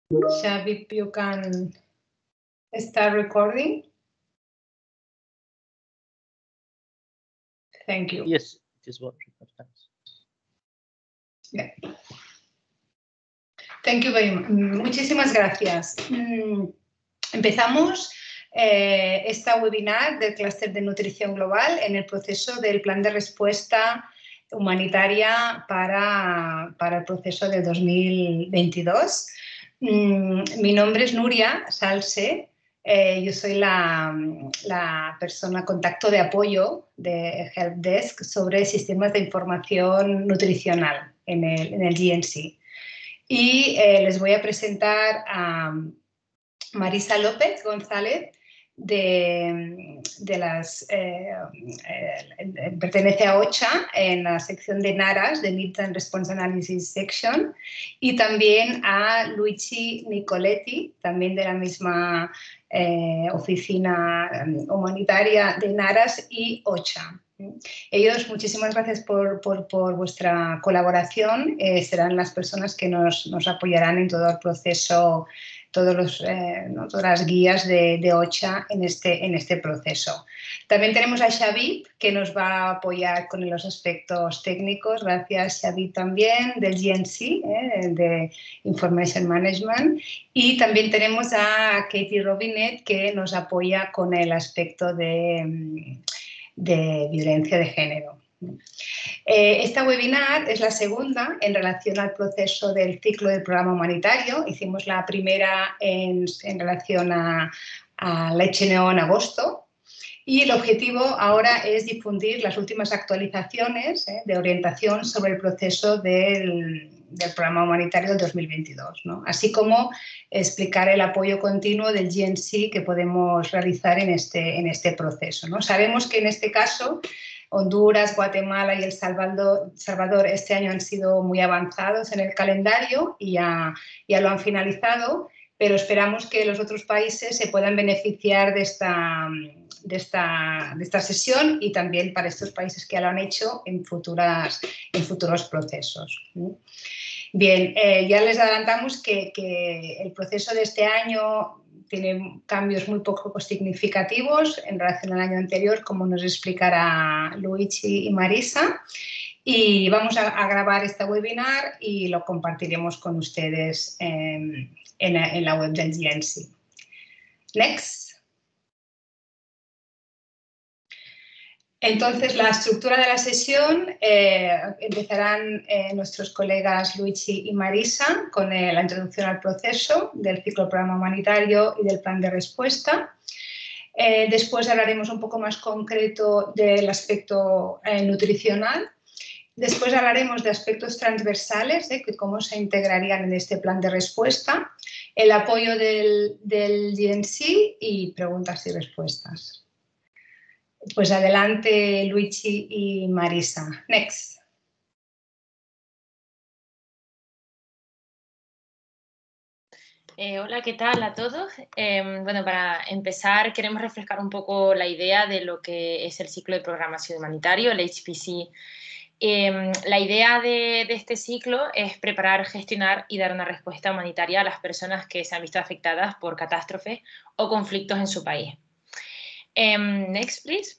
Xavi, you can start recording. Thank you. Yes, it is working. Yeah. Thank you very much. Muchísimas gracias. Empezamos esta webinar del Clúster de Nutrición Global en el proceso del Plan de Respuesta Humanitaria para el proceso de 2022. Mi nombre es Nuria Salse. Yo soy la persona contacto de apoyo de Helpdesk sobre sistemas de información nutricional en el GNC. Y les voy a presentar a Marisa López González, pertenece a OCHA en la sección de NARAS, de Needs and Response Analysis Section, y también a Luigi Nicoletti, también de la misma oficina humanitaria de NARAS y OCHA. Ellos, muchísimas gracias por vuestra colaboración, serán las personas que nos apoyarán en todo el proceso, todas las guías de OCHA en este proceso. También tenemos a Xavi, que nos va a apoyar con los aspectos técnicos. Gracias, Xavi, también, del GNC, de Information Management. Y también tenemos a Katie Robinet, que nos apoya con el aspecto de violencia de género. Esta webinar es la segunda en relación al proceso del ciclo del programa humanitario. Hicimos la primera en relación a Leche Neón en agosto y el objetivo ahora es difundir las últimas actualizaciones de orientación sobre el proceso del programa humanitario del 2022, ¿no? Así como explicar el apoyo continuo del GNC que podemos realizar en este proceso, ¿no? Sabemos que en este caso Honduras, Guatemala y El Salvador este año han sido muy avanzados en el calendario y ya lo han finalizado, pero esperamos que los otros países se puedan beneficiar de esta sesión y también para estos países que ya lo han hecho en futuros procesos. Bien, ya les adelantamos que el proceso de este año tiene cambios muy poco significativos en relación al año anterior, como nos explicará Luigi y Marisa. Y vamos a grabar esta webinar y lo compartiremos con ustedes en la web del GNC. Next. Entonces, la estructura de la sesión, empezarán nuestros colegas Luigi y Marisa con la introducción al proceso del ciclo del programa humanitario y del plan de respuesta. Después hablaremos un poco más concreto del aspecto nutricional. Después hablaremos de aspectos transversales, cómo se integrarían en este plan de respuesta, el apoyo del GNC y preguntas y respuestas. Pues adelante, Luigi y Marisa. Next. Hola, ¿qué tal a todos? Bueno, para empezar queremos refrescar un poco la idea de lo que es el ciclo de programación humanitario, el HPC. La idea de este ciclo es preparar, gestionar y dar una respuesta humanitaria a las personas que se han visto afectadas por catástrofes o conflictos en su país. Next, please.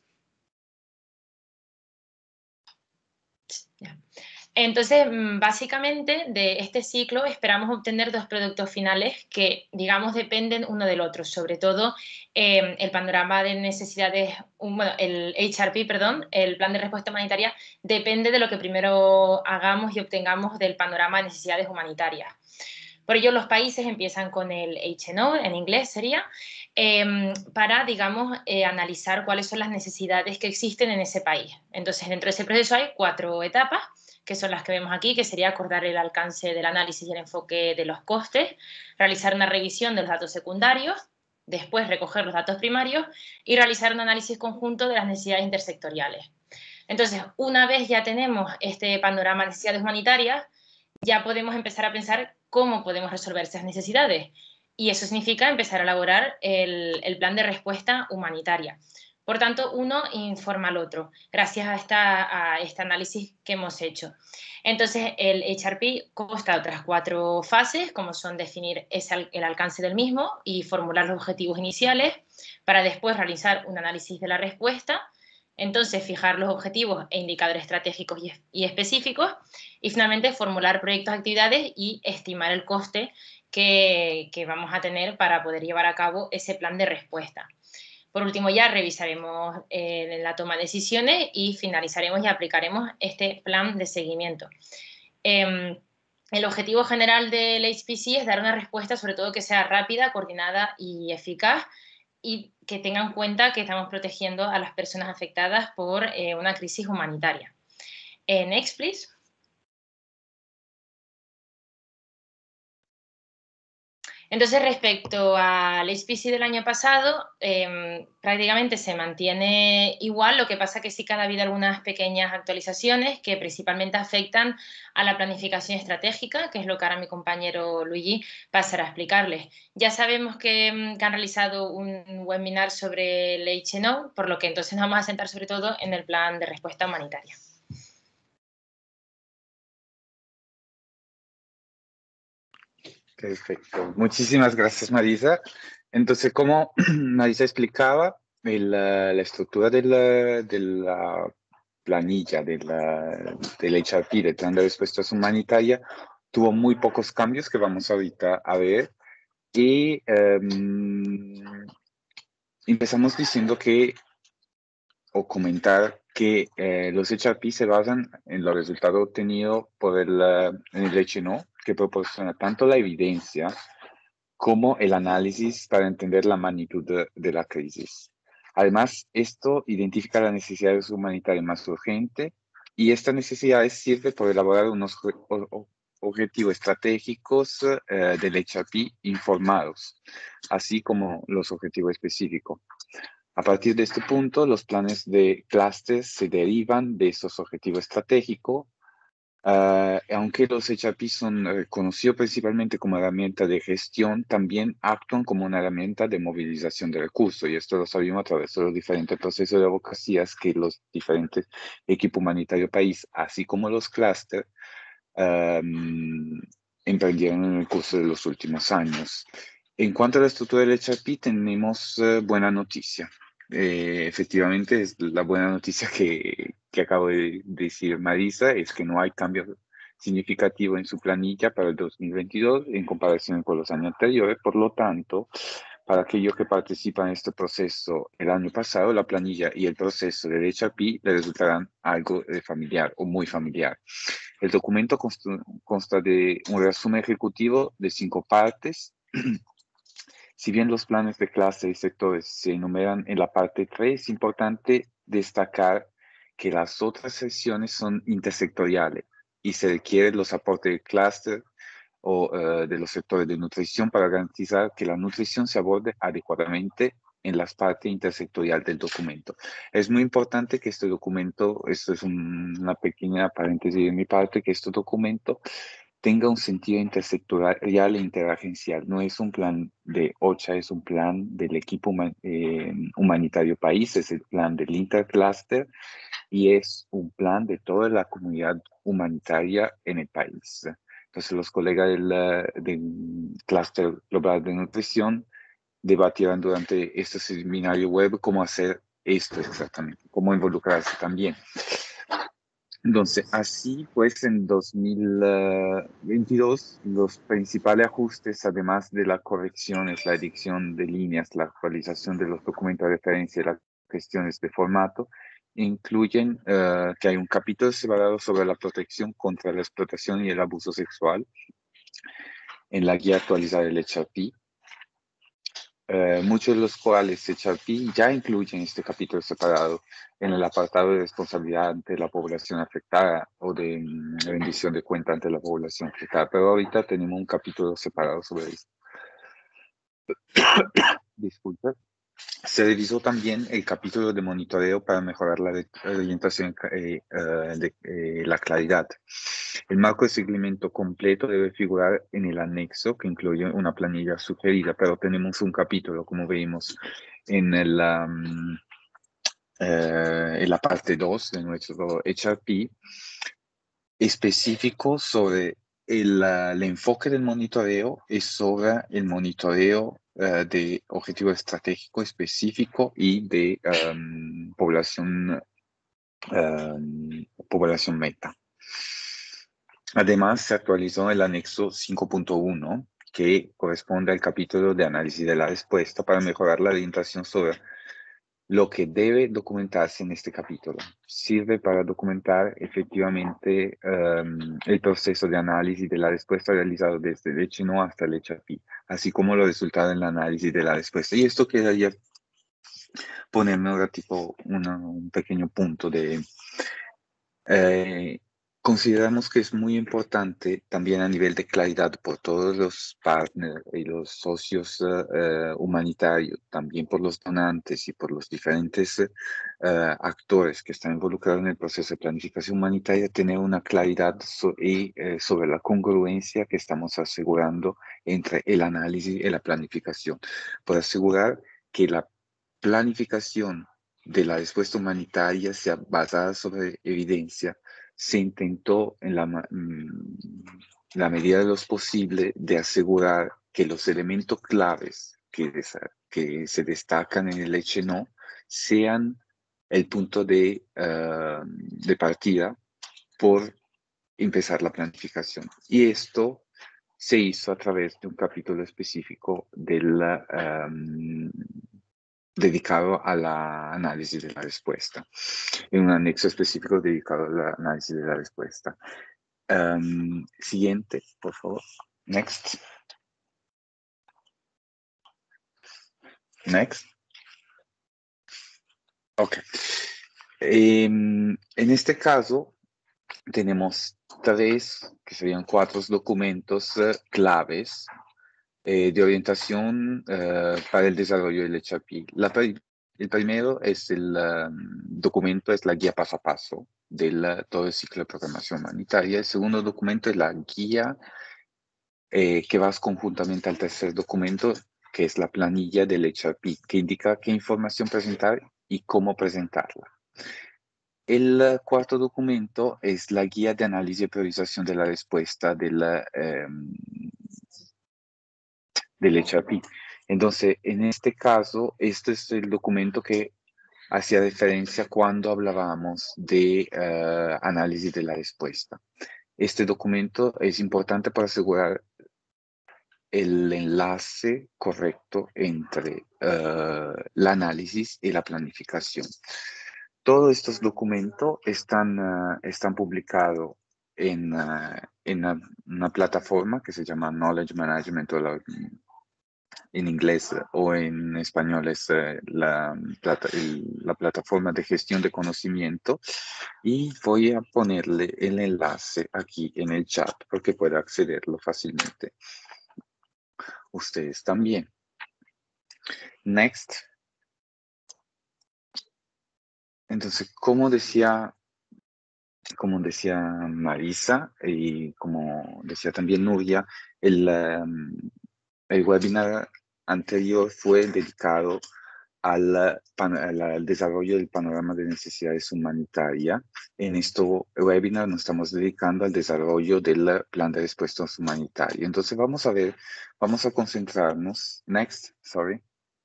Entonces, básicamente, de este ciclo esperamos obtener dos productos finales que, digamos, dependen uno del otro. Sobre todo, el panorama de necesidades, el HRP, perdón, el plan de respuesta humanitaria, depende de lo que primero hagamos y obtengamos del panorama de necesidades humanitarias. Por ello, los países empiezan con el HNO, en inglés sería, para, digamos, analizar cuáles son las necesidades que existen en ese país. Entonces, dentro de ese proceso hay 4 etapas, que son las que vemos aquí, que sería acordar el alcance del análisis y el enfoque de los costes, realizar una revisión de los datos secundarios, después recoger los datos primarios y realizar un análisis conjunto de las necesidades intersectoriales. Entonces, una vez ya tenemos este panorama de necesidades humanitarias, ya podemos empezar a pensar cómo podemos resolver esas necesidades. Y eso significa empezar a elaborar el plan de respuesta humanitaria. Por tanto, uno informa al otro, gracias a este análisis que hemos hecho. Entonces, el HRP consta de otras 4 fases, como son definir el alcance del mismo y formular los objetivos iniciales, para después realizar un análisis de la respuesta, entonces fijar los objetivos e indicadores estratégicos y específicos, y finalmente formular proyectos, actividades y estimar el coste que vamos a tener para poder llevar a cabo ese plan de respuesta. Por último, ya revisaremos la toma de decisiones y finalizaremos y aplicaremos este plan de seguimiento. El objetivo general del HPC es dar una respuesta, sobre todo que sea rápida, coordinada y eficaz, y que tenga en cuenta que estamos protegiendo a las personas afectadas por una crisis humanitaria. Next, please. Entonces, respecto al HPC del año pasado, prácticamente se mantiene igual, lo que pasa que sí que ha habido algunas pequeñas actualizaciones que principalmente afectan a la planificación estratégica, que es lo que ahora mi compañero Luigi pasará a explicarles. Ya sabemos que han realizado un webinar sobre el HNO, por lo que entonces nos vamos a centrar sobre todo en el plan de respuesta humanitaria. Perfecto. Muchísimas gracias, Marisa. Entonces, como Marisa explicaba, la estructura de la planilla del HRP, del Plan de Respuestas Humanitarias, tuvo muy pocos cambios que vamos ahorita a ver. Y empezamos diciendo que, o comentar que los HRP se basan en los resultados obtenidos por en el HNO, que proporciona tanto la evidencia como el análisis para entender la magnitud de la crisis. Además, esto identifica las necesidades humanitarias más urgentes y estas necesidades sirven por elaborar unos objetivos estratégicos del HRP informados, así como los objetivos específicos. A partir de este punto, los planes de clústeres se derivan de esos objetivos estratégicos. Aunque los HRP son conocidos principalmente como herramienta de gestión, también actúan como una herramienta de movilización de recursos, y esto lo sabemos a través de los diferentes procesos de advocacia que los diferentes equipos humanitarios país, así como los clústeres, emprendieron en el curso de los últimos años. En cuanto a la estructura del HRP, tenemos buena noticia. Efectivamente, es la buena noticia que acabo de decir Marisa, es que no hay cambio significativo en su planilla para el 2022 en comparación con los años anteriores. Por lo tanto, para aquellos que participan en este proceso el año pasado, la planilla y el proceso del HRP le resultarán algo familiar o muy familiar. El documento consta de un resumen ejecutivo de 5 partes. Si bien los planes de clase y sectores se enumeran en la parte 3, es importante destacar que las otras secciones son intersectoriales y se requieren los aportes del clúster o de los sectores de nutrición para garantizar que la nutrición se aborde adecuadamente en las partes intersectoriales del documento. Es muy importante que este documento, esto es una pequeña paréntesis de mi parte, que este documento tenga un sentido intersectorial e interagencial. No es un plan de OCHA, es un plan del equipo humanitario país, es el plan del intercluster y es un plan de toda la comunidad humanitaria en el país. Entonces, los colegas del Clúster Global de Nutrición debatirán durante este seminario web cómo hacer esto exactamente, cómo involucrarse también. Entonces, así pues, en 2022, los principales ajustes, además de las correcciones, la edición de líneas, la actualización de los documentos de referencia y las cuestiones de formato, incluyen que hay un capítulo separado sobre la protección contra la explotación y el abuso sexual en la guía actualizada del HRP. Muchos de los cuales HRP ya incluyen este capítulo separado en el apartado de responsabilidad ante la población afectada o de rendición de cuenta ante la población afectada, pero ahorita tenemos un capítulo separado sobre esto. Disculpa. Se revisó también el capítulo de monitoreo para mejorar la orientación la claridad. El marco de seguimiento completo debe figurar en el anexo que incluye una planilla sugerida, pero tenemos un capítulo, como vimos en en la parte 2 de nuestro HRP, específico sobre el enfoque del monitoreo y sobre el monitoreo de objetivo estratégico específico y de población meta. Además, se actualizó el anexo 5.1, que corresponde al capítulo de análisis de la respuesta para mejorar la orientación sobre lo que debe documentarse en este capítulo. Sirve para documentar efectivamente el proceso de análisis de la respuesta realizado desde el HNO hasta el HRP, así como los resultados en el análisis de la respuesta. Y esto quedaría ponerme ahora tipo un pequeño punto de... consideramos que es muy importante también a nivel de claridad por todos los partners y los socios humanitarios, también por los donantes y por los diferentes actores que están involucrados en el proceso de planificación humanitaria, tener una claridad sobre la congruencia que estamos asegurando entre el análisis y la planificación, por asegurar que la planificación de la respuesta humanitaria sea basada sobre evidencia. Se intentó en la medida de lo posible de asegurar que los elementos claves que se destacan en el HNO sean el punto de partida por empezar la planificación. Y esto se hizo a través de un capítulo específico dedicado al análisis de la respuesta, en un anexo específico dedicado al análisis de la respuesta. Siguiente, por favor. Next. Next. Ok. En este caso, tenemos que serían 4 documentos claves de orientación para el desarrollo del HRP. El primero es el documento, es la guía paso a paso de todo el ciclo de programación humanitaria. El segundo documento es la guía que va conjuntamente al tercer documento, que es la planilla del HRP, que indica qué información presentar y cómo presentarla. El cuarto documento es la guía de análisis y priorización de la respuesta del HRP. Entonces, en este caso, este es el documento que hacía referencia cuando hablábamos de análisis de la respuesta. Este documento es importante para asegurar el enlace correcto entre el análisis y la planificación. Todos estos documentos están publicados en una plataforma que se llama Knowledge Management, en inglés, o en español es la plataforma de gestión de conocimiento, y voy a ponerle el enlace aquí en el chat porque puede accederlo fácilmente. Ustedes también. Next. Entonces, como decía Marisa y como decía también Nuria, el webinar anterior fue dedicado al desarrollo del panorama de necesidades humanitarias. En este webinar nos estamos dedicando al desarrollo del plan de respuestas humanitarias. Entonces vamos a concentrarnos. Next, sorry.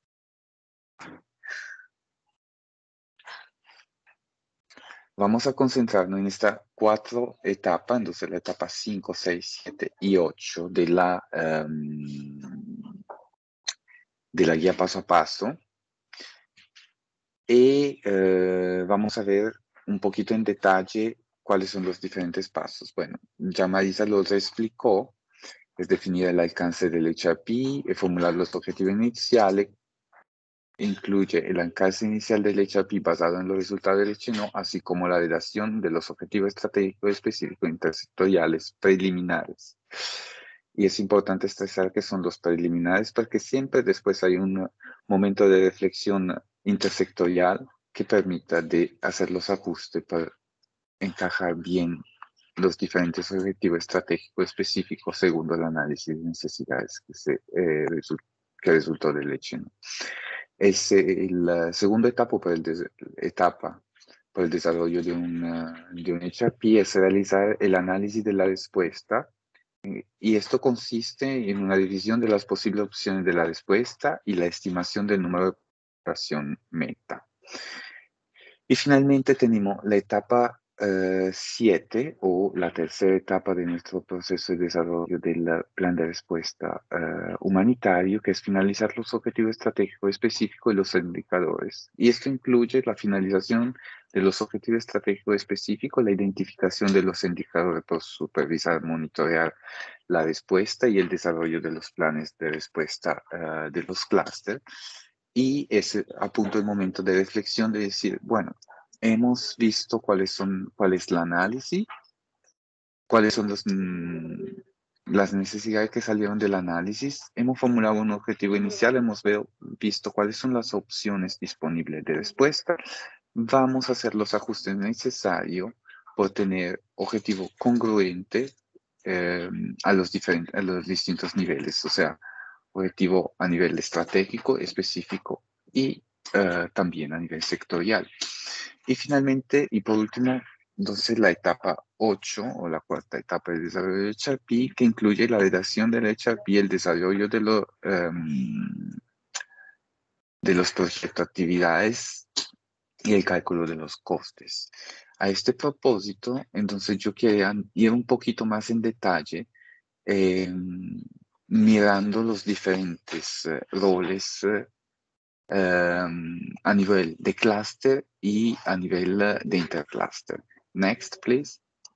Vamos a concentrarnos en estas 4 etapas, entonces la etapa 5, 6, 7 y 8 de la guía paso a paso. Y vamos a ver un poquito en detalle cuáles son los diferentes pasos. Bueno, ya Marisa los explicó, es definir el alcance del HRP, formular los objetivos iniciales, incluye el alcance inicial del HRP basado en los resultados del HNO, así como la redacción de los objetivos estratégicos específicos intersectoriales preliminares. Y es importante estresar que son los preliminares porque siempre después hay un momento de reflexión intersectorial que permita de hacer los ajustes para encajar bien los diferentes objetivos estratégicos específicos según el análisis de necesidades que resultó del HNO. Es la segunda etapa por el desarrollo de un HRP, es realizar el análisis de la respuesta. Y esto consiste en una división de las posibles opciones de la respuesta y la estimación del número de población meta. Y finalmente tenemos la etapa 7 o la tercera etapa de nuestro proceso de desarrollo del plan de respuesta humanitario, que es finalizar los objetivos estratégicos específicos y los indicadores. Y esto incluye la finalización de los objetivos estratégicos específicos, la identificación de los indicadores por supervisar, monitorear la respuesta y el desarrollo de los planes de respuesta de los clústeres. Y es a punto el momento de reflexión de decir, bueno, hemos visto cuál es el análisis, cuáles son las necesidades que salieron del análisis, hemos formulado un objetivo inicial, hemos visto cuáles son las opciones disponibles de respuesta, vamos a hacer los ajustes necesarios por tener objetivo congruente a los distintos niveles, o sea, objetivo a nivel estratégico, específico y también a nivel sectorial. Y finalmente, y por último, entonces la etapa 8 o la cuarta etapa del desarrollo del HRP, que incluye la redacción del HRP y el desarrollo de los proyectos de actividades y el cálculo de los costes. A este propósito, entonces yo quería ir un poquito más en detalle mirando los diferentes roles a nivel de clúster y a nivel de intercluster. Next, please.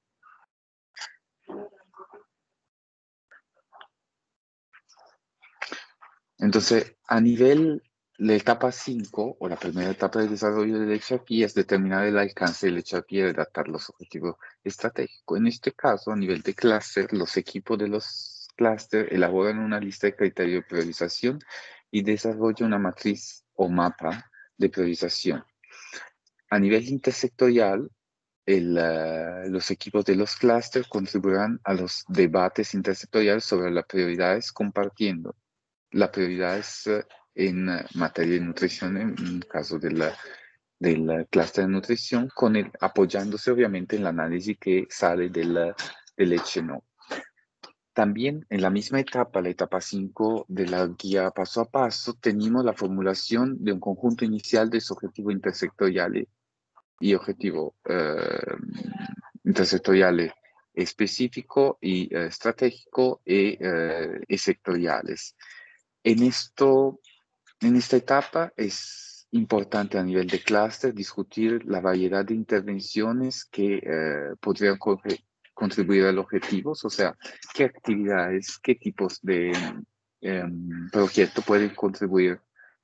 Entonces, a nivel la etapa 5 o la primera etapa de desarrollo del HRP es determinar el alcance del HRP y adaptar los objetivos estratégicos. En este caso, a nivel de clúster, los equipos de los clústeres elaboran una lista de criterios de priorización y desarrollan una matriz o mapa de priorización. A nivel intersectorial, los equipos de los clústeres contribuirán a los debates intersectoriales sobre las prioridades, compartiendo las prioridades en materia de nutrición, en el caso del clúster de nutrición, apoyándose obviamente en el análisis que sale del HNO. También en la misma etapa, la etapa 5 de la guía paso a paso, tenemos la formulación de un conjunto inicial de objetivos intersectoriales y objetivos intersectoriales específicos y estratégicos y sectoriales. En esta etapa es importante a nivel de clúster discutir la variedad de intervenciones que podrían contribuir al objetivo, o sea, qué actividades, qué tipos de proyecto pueden contribuir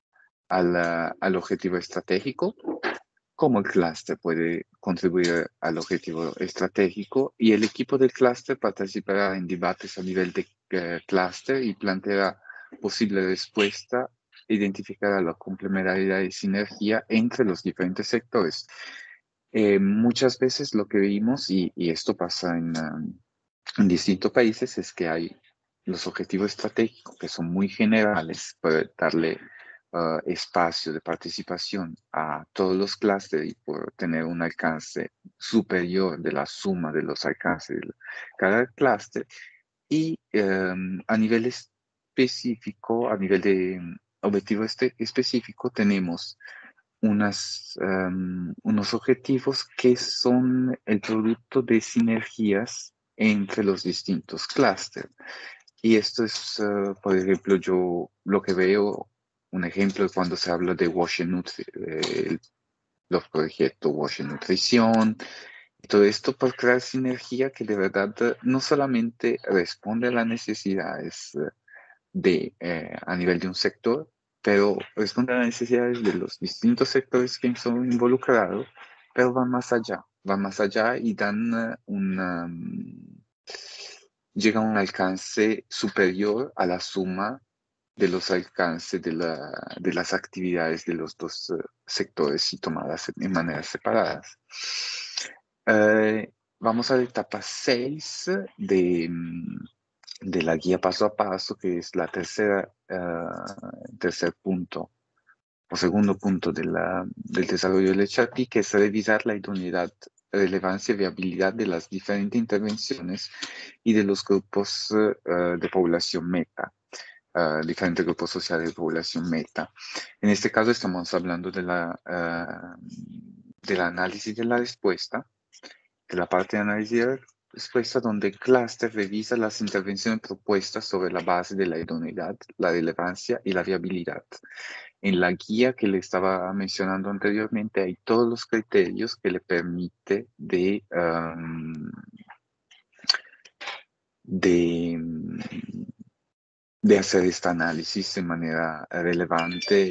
al objetivo estratégico, cómo el clúster puede contribuir al objetivo estratégico, y el equipo del clúster participará en debates a nivel de clúster y planteará posible respuesta, identificará la complementariedad y sinergia entre los diferentes sectores. Muchas veces lo que vimos, y esto pasa en distintos países, es que hay los objetivos estratégicos que son muy generales para darle espacio de participación a todos los clústeres y por tener un alcance superior de la suma de los alcances de cada clúster. Y a nivel específico, a nivel de objetivo específico, tenemos unos objetivos que son el producto de sinergias entre los distintos clústeres. Y esto es, por ejemplo, yo lo que veo, un ejemplo es cuando se habla de Wash los proyectos Wash Nutrición, y todo esto por crear sinergia que de verdad no solamente responde a las necesidades a nivel de un sector, pero responde a las necesidades de los distintos sectores que son involucrados, pero van más allá y dan llega a un alcance superior a la suma de los alcances de las actividades de los dos sectores y tomadas en maneras separadas. Vamos a la etapa 6 de la guía paso a paso, que es la tercer punto o segundo punto del desarrollo del HRP, que es revisar la idoneidad, relevancia y viabilidad de las diferentes intervenciones y de los grupos de población meta, diferentes grupos sociales de población meta. En este caso estamos hablando de del análisis de la respuesta, de la parte de análisis de la respuesta, donde el clúster revisa las intervenciones propuestas sobre la base de la idoneidad, la relevancia y la viabilidad. En la guía que le estaba mencionando anteriormente hay todos los criterios que le permite de hacer este análisis de manera relevante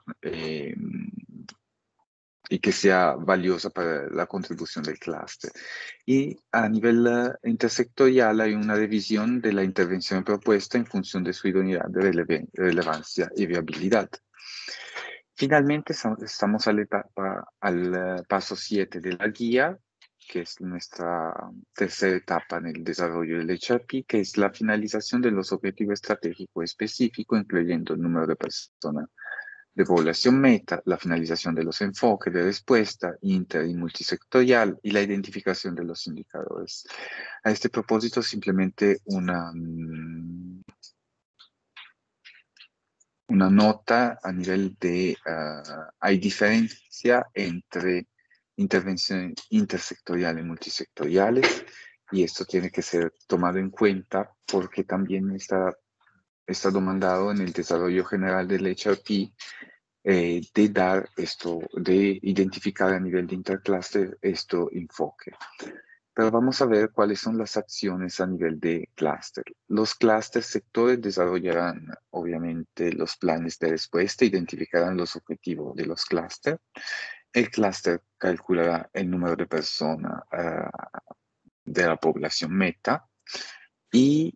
y que sea valiosa para la contribución del clúster. Y a nivel intersectorial hay una revisión de la intervención propuesta en función de su idoneidad, relevancia y viabilidad. Finalmente, estamos al paso 7 de la guía, que es nuestra tercera etapa en el desarrollo del HRP, que es la finalización de los objetivos estratégicos específicos, incluyendo el número de personas de población meta, la finalización de los enfoques de respuesta inter y multisectorial y la identificación de los indicadores. A este propósito, simplemente una nota a nivel de, hay diferencia entre intervenciones intersectoriales y multisectoriales, y esto tiene que ser tomado en cuenta porque también está demandado en el desarrollo general del HRP de dar esto, de identificar a nivel de intercluster esto enfoque. Pero vamos a ver cuáles son las acciones a nivel de clúster. Los clústeres sectores desarrollarán, obviamente, los planes de respuesta, identificarán los objetivos de los clústeres. El clúster calculará el número de personas de la población meta. Y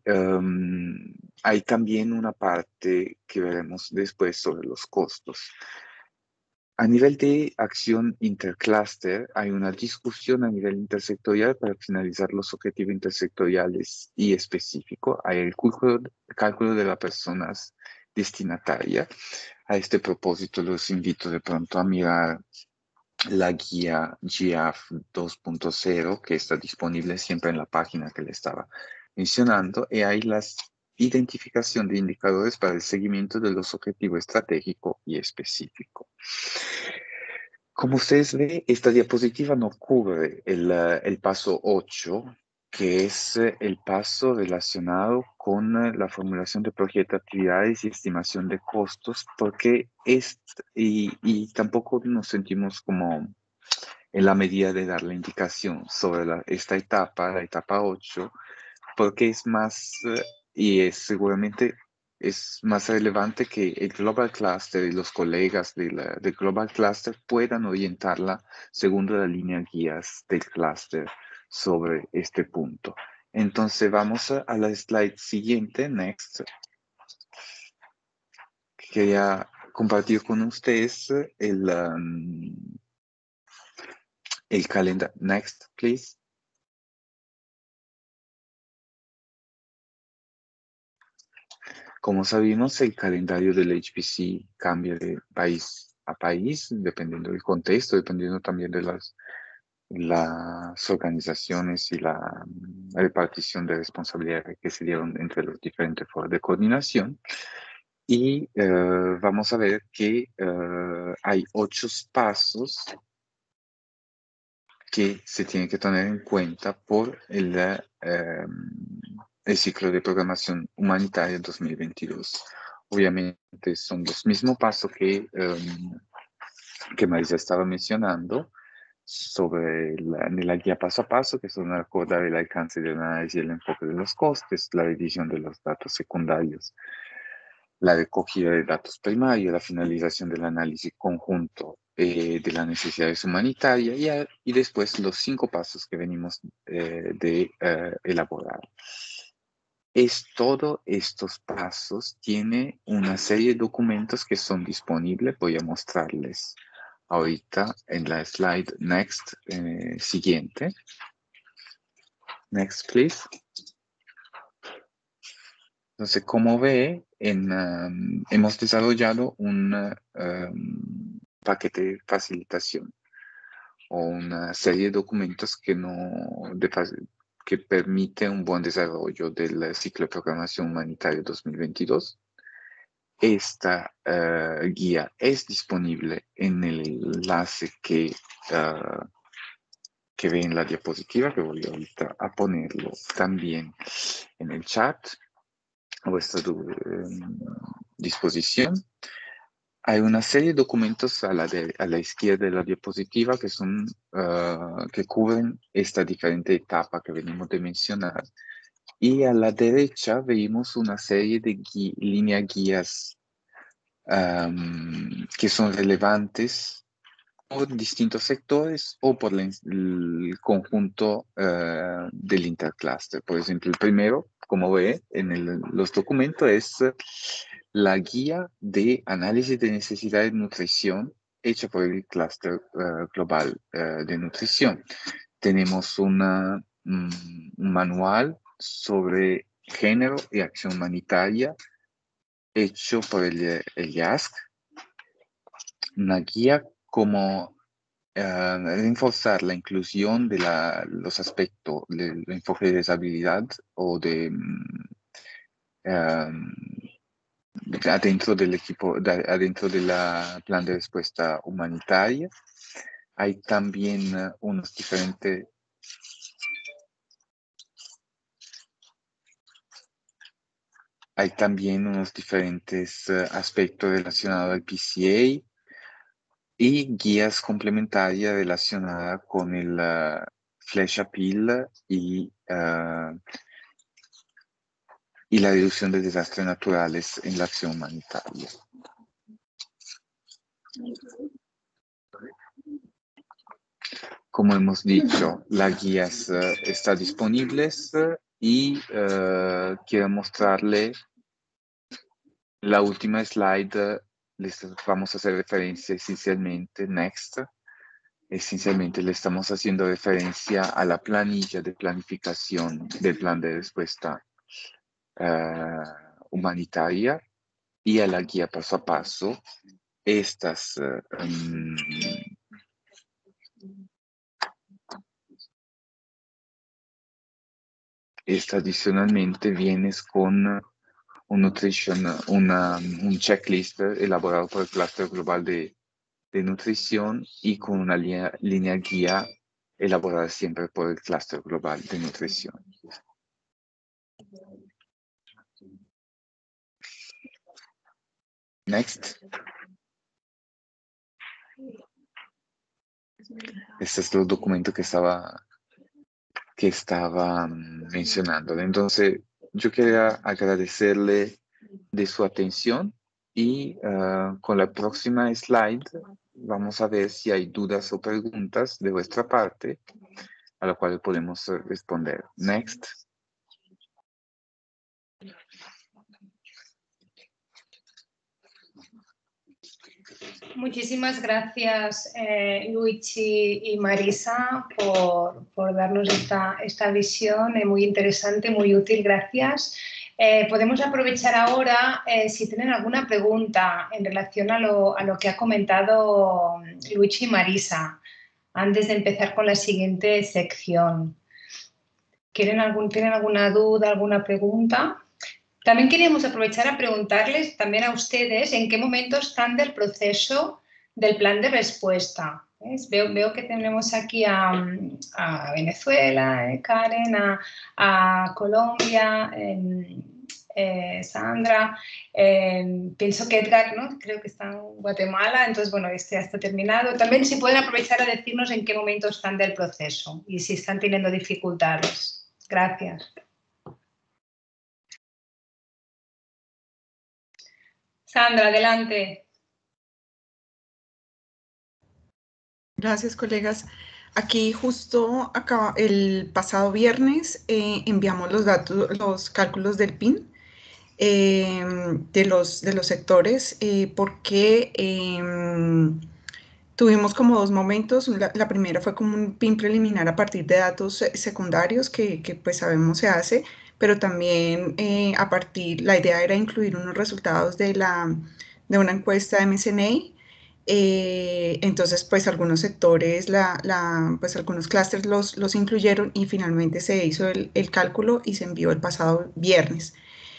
hay también una parte que veremos después sobre los costos. A nivel de acción intercluster, hay una discusión a nivel intersectorial para finalizar los objetivos intersectoriales y específicos. Hay el cálculo de las personas destinatarias. A este propósito, los invito de pronto a mirar la guía GIAF 2.0, que está disponible siempre en la página que le estaba mencionando, y hay la identificación de indicadores para el seguimiento de los objetivos estratégicos y específicos. Como ustedes ven, esta diapositiva no cubre el paso 8, que es el paso relacionado con la formulación de proyectos, actividades y estimación de costos, porque y tampoco nos sentimos como en la medida de dar la indicación sobre esta etapa, la etapa 8, porque es más, seguramente es más relevante que el Global Cluster y los colegas del Global Cluster puedan orientarla según la línea guías del cluster sobre este punto. Entonces vamos a la slide siguiente, next. Quería compartir con ustedes el calendario. Next, please. Como sabemos, el calendario del HPC cambia de país a país, dependiendo del contexto, dependiendo también de las organizaciones y la repartición de responsabilidades que se dieron entre los diferentes foros de coordinación. Y vamos a ver que hay 8 pasos que se tienen que tener en cuenta por el ciclo de programación humanitaria 2022. Obviamente son los mismos pasos que Marisa estaba mencionando sobre la guía paso a paso, que son acordar el alcance del análisis y el enfoque de los costes, la revisión de los datos secundarios, la recogida de datos primarios, la finalización del análisis conjunto de las necesidades humanitarias y después los 5 pasos que venimos de elaborar. Todos estos pasos tiene una serie de documentos que son disponibles. Voy a mostrarles ahorita en la slide next siguiente. Next, please. Entonces, como ve, hemos desarrollado un paquete de facilitación o una serie de documentos que permite un buen desarrollo del ciclo de programación humanitaria 2022. Esta guía es disponible en el enlace que ve en la diapositiva, que voy ahorita a ponerlo también en el chat a vuestra disposición. Hay una serie de documentos a la izquierda de la diapositiva que son que cubren esta diferente etapa que venimos de mencionar. Y a la derecha vemos una serie de líneas guías que son relevantes por distintos sectores o por el conjunto del intercluster. Por ejemplo, el primero, como ve en los documentos, es la guía de análisis de necesidad de nutrición hecha por el clúster global de nutrición. Tenemos un manual sobre género y acción humanitaria hecho por el IASC, una guía como reforzar la inclusión de los aspectos del enfoque de deshabilidad o adentro del equipo, adentro del plan de respuesta humanitaria. Hay también unos diferentes aspectos relacionados al PCA y guías complementarias relacionadas con el Flash Appeal y la reducción de desastres naturales en la acción humanitaria. Como hemos dicho, la guía está disponible y quiero mostrarle la última slide. Les vamos a hacer referencia esencialmente, esencialmente le estamos haciendo referencia a la planilla de planificación del plan de respuesta humanitaria y a la guía paso a paso. Estas adicionalmente vienes con un checklist elaborado por el Clúster Global de Nutrición y con una línea guía elaborada siempre por el Clúster Global de Nutrición. Next. Este es el documento que estaba mencionando. Entonces, yo quería agradecerle de su atención y con la próxima slide vamos a ver si hay dudas o preguntas de vuestra parte a la cual podemos responder. Next. Muchísimas gracias, Luigi y Marisa, por darnos esta visión muy interesante, muy útil. Gracias. Podemos aprovechar ahora si tienen alguna pregunta en relación a lo que ha comentado Luigi y Marisa, antes de empezar con la siguiente sección. ¿Tienen alguna duda, alguna pregunta? También queríamos aprovechar a preguntarles también a ustedes en qué momento están del proceso del plan de respuesta. Veo que tenemos aquí a Venezuela, Karen, a Colombia, Sandra, pienso que Edgar, ¿no? Creo que está en Guatemala, entonces, bueno, este ya está terminado. También si pueden aprovechar a decirnos en qué momento están del proceso y si están teniendo dificultades. Gracias. Sandra, adelante. Gracias, colegas. Aquí justo acá, el pasado viernes enviamos los cálculos del PIN de los sectores porque tuvimos como dos momentos. La primera fue como un PIN preliminar a partir de datos secundarios que pues sabemos se hace, pero también la idea era incluir unos resultados de una encuesta de MSNA. Entonces, pues algunos sectores, pues algunos clústeres los incluyeron y finalmente se hizo el cálculo y se envió el pasado viernes.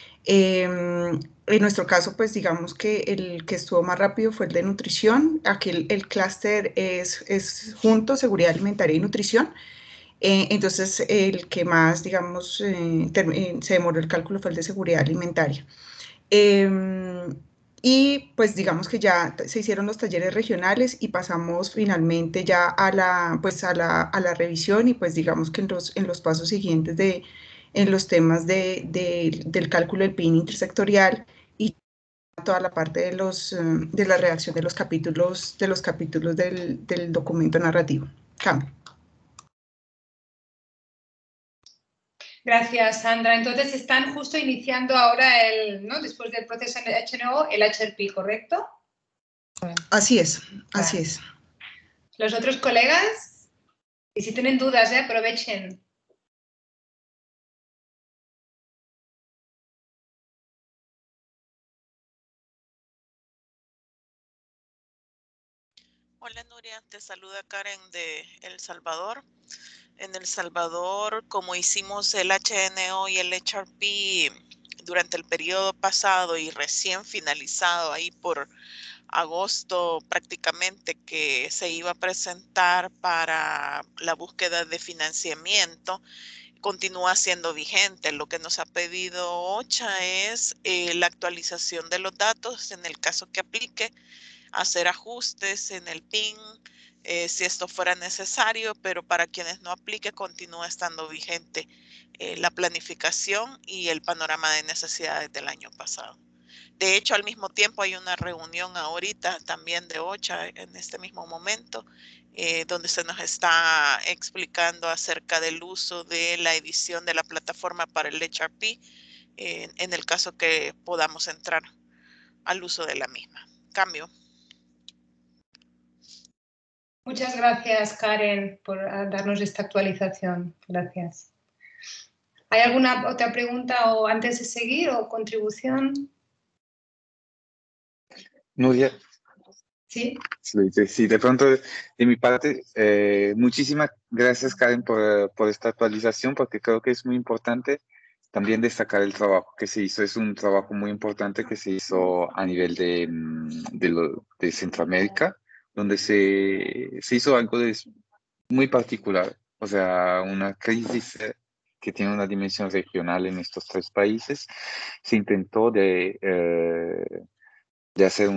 En nuestro caso, pues digamos que el que estuvo más rápido fue el de nutrición. Aquí el clúster es junto, seguridad alimentaria y nutrición. Entonces, el que más, digamos, se demoró el cálculo fue el de seguridad alimentaria. Y pues digamos que ya se hicieron los talleres regionales y pasamos finalmente ya a la revisión y pues digamos que en los pasos siguientes en los temas del cálculo del PIN intersectorial y toda la parte de la redacción de los capítulos del documento narrativo. Cambio. Gracias, Sandra. Entonces están justo iniciando ahora, después del proceso en el HNO, el HRP, ¿correcto? Así es, así Vale. es. ¿Los otros colegas? Y si tienen dudas, aprovechen. Hola Nuria, te saluda Karen de El Salvador. En El Salvador, como hicimos el HNO y el HRP durante el periodo pasado y recién finalizado ahí por agosto prácticamente, que se iba a presentar para la búsqueda de financiamiento, continúa siendo vigente. Lo que nos ha pedido OCHA es la actualización de los datos en el caso que aplique, hacer ajustes en el PIN si esto fuera necesario, pero para quienes no aplique continúa estando vigente la planificación y el panorama de necesidades del año pasado. De hecho, al mismo tiempo hay una reunión ahorita también de OCHA en este mismo momento, donde se nos está explicando acerca del uso de la edición de la plataforma para el HRP, en el caso que podamos entrar al uso de la misma. Cambio. Muchas gracias, Karen, por darnos esta actualización. Gracias. ¿Hay alguna otra pregunta o antes de seguir o contribución? Nuria. Sí. Sí, de pronto, de mi parte, muchísimas gracias, Karen, por esta actualización, porque creo que es muy importante también destacar el trabajo que se hizo. Es un trabajo muy importante que se hizo a nivel de Centroamérica, donde se hizo algo muy particular, o sea, una crisis que tiene una dimensión regional en estos tres países. Se intentó de hacer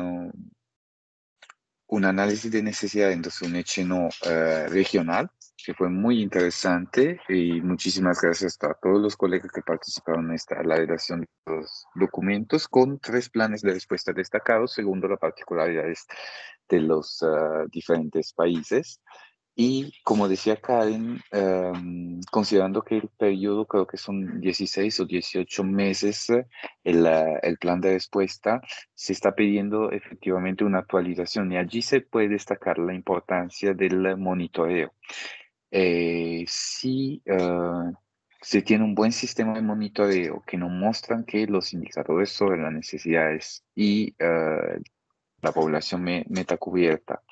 un análisis de necesidad, entonces un HNO regional, que fue muy interesante, y muchísimas gracias a todos los colegas que participaron en la redacción de los documentos con 3 planes de respuesta destacados, según las particularidades de los diferentes países. Y como decía Karen, considerando que el periodo creo que son 16 o 18 meses, el plan de respuesta, se está pidiendo efectivamente una actualización y allí se puede destacar la importancia del monitoreo. Si se tiene un buen sistema de monitoreo que nos muestran que los indicadores sobre las necesidades y la población meta cubierta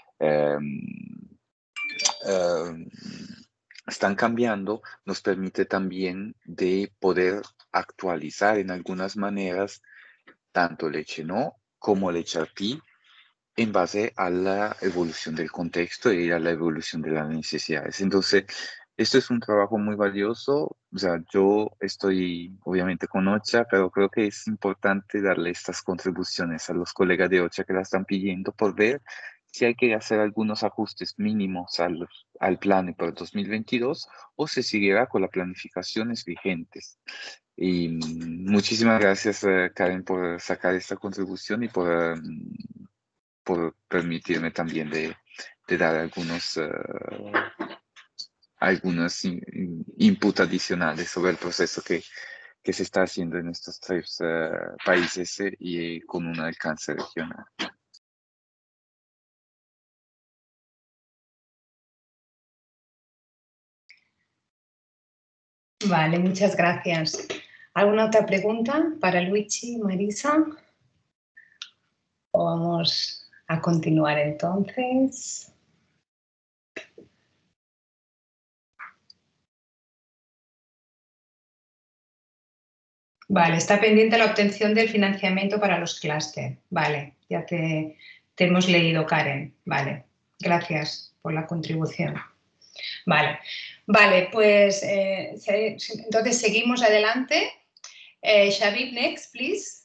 están cambiando, nos permite también de poder actualizar en algunas maneras tanto el HNO como el HRP en base a la evolución del contexto y a la evolución de las necesidades. Entonces, esto es un trabajo muy valioso. O sea, yo estoy obviamente con OCHA, pero creo que es importante darle estas contribuciones a los colegas de OCHA que la están pidiendo por ver si hay que hacer algunos ajustes mínimos al plan para el 2022 o se seguirá con las planificaciones vigentes. Y muchísimas gracias, Karen, por sacar esta contribución y por permitirme también de dar algunos input adicionales sobre el proceso que se está haciendo en estos 3 países y con un alcance regional. Vale, muchas gracias. ¿Alguna otra pregunta para Luigi, Marisa? ¿O vamos a continuar entonces? Vale, está pendiente la obtención del financiamiento para los clústeres. Vale, ya te hemos leído, Karen. Vale, gracias por la contribución. Vale, vale, pues entonces seguimos adelante. Shabib, next, please.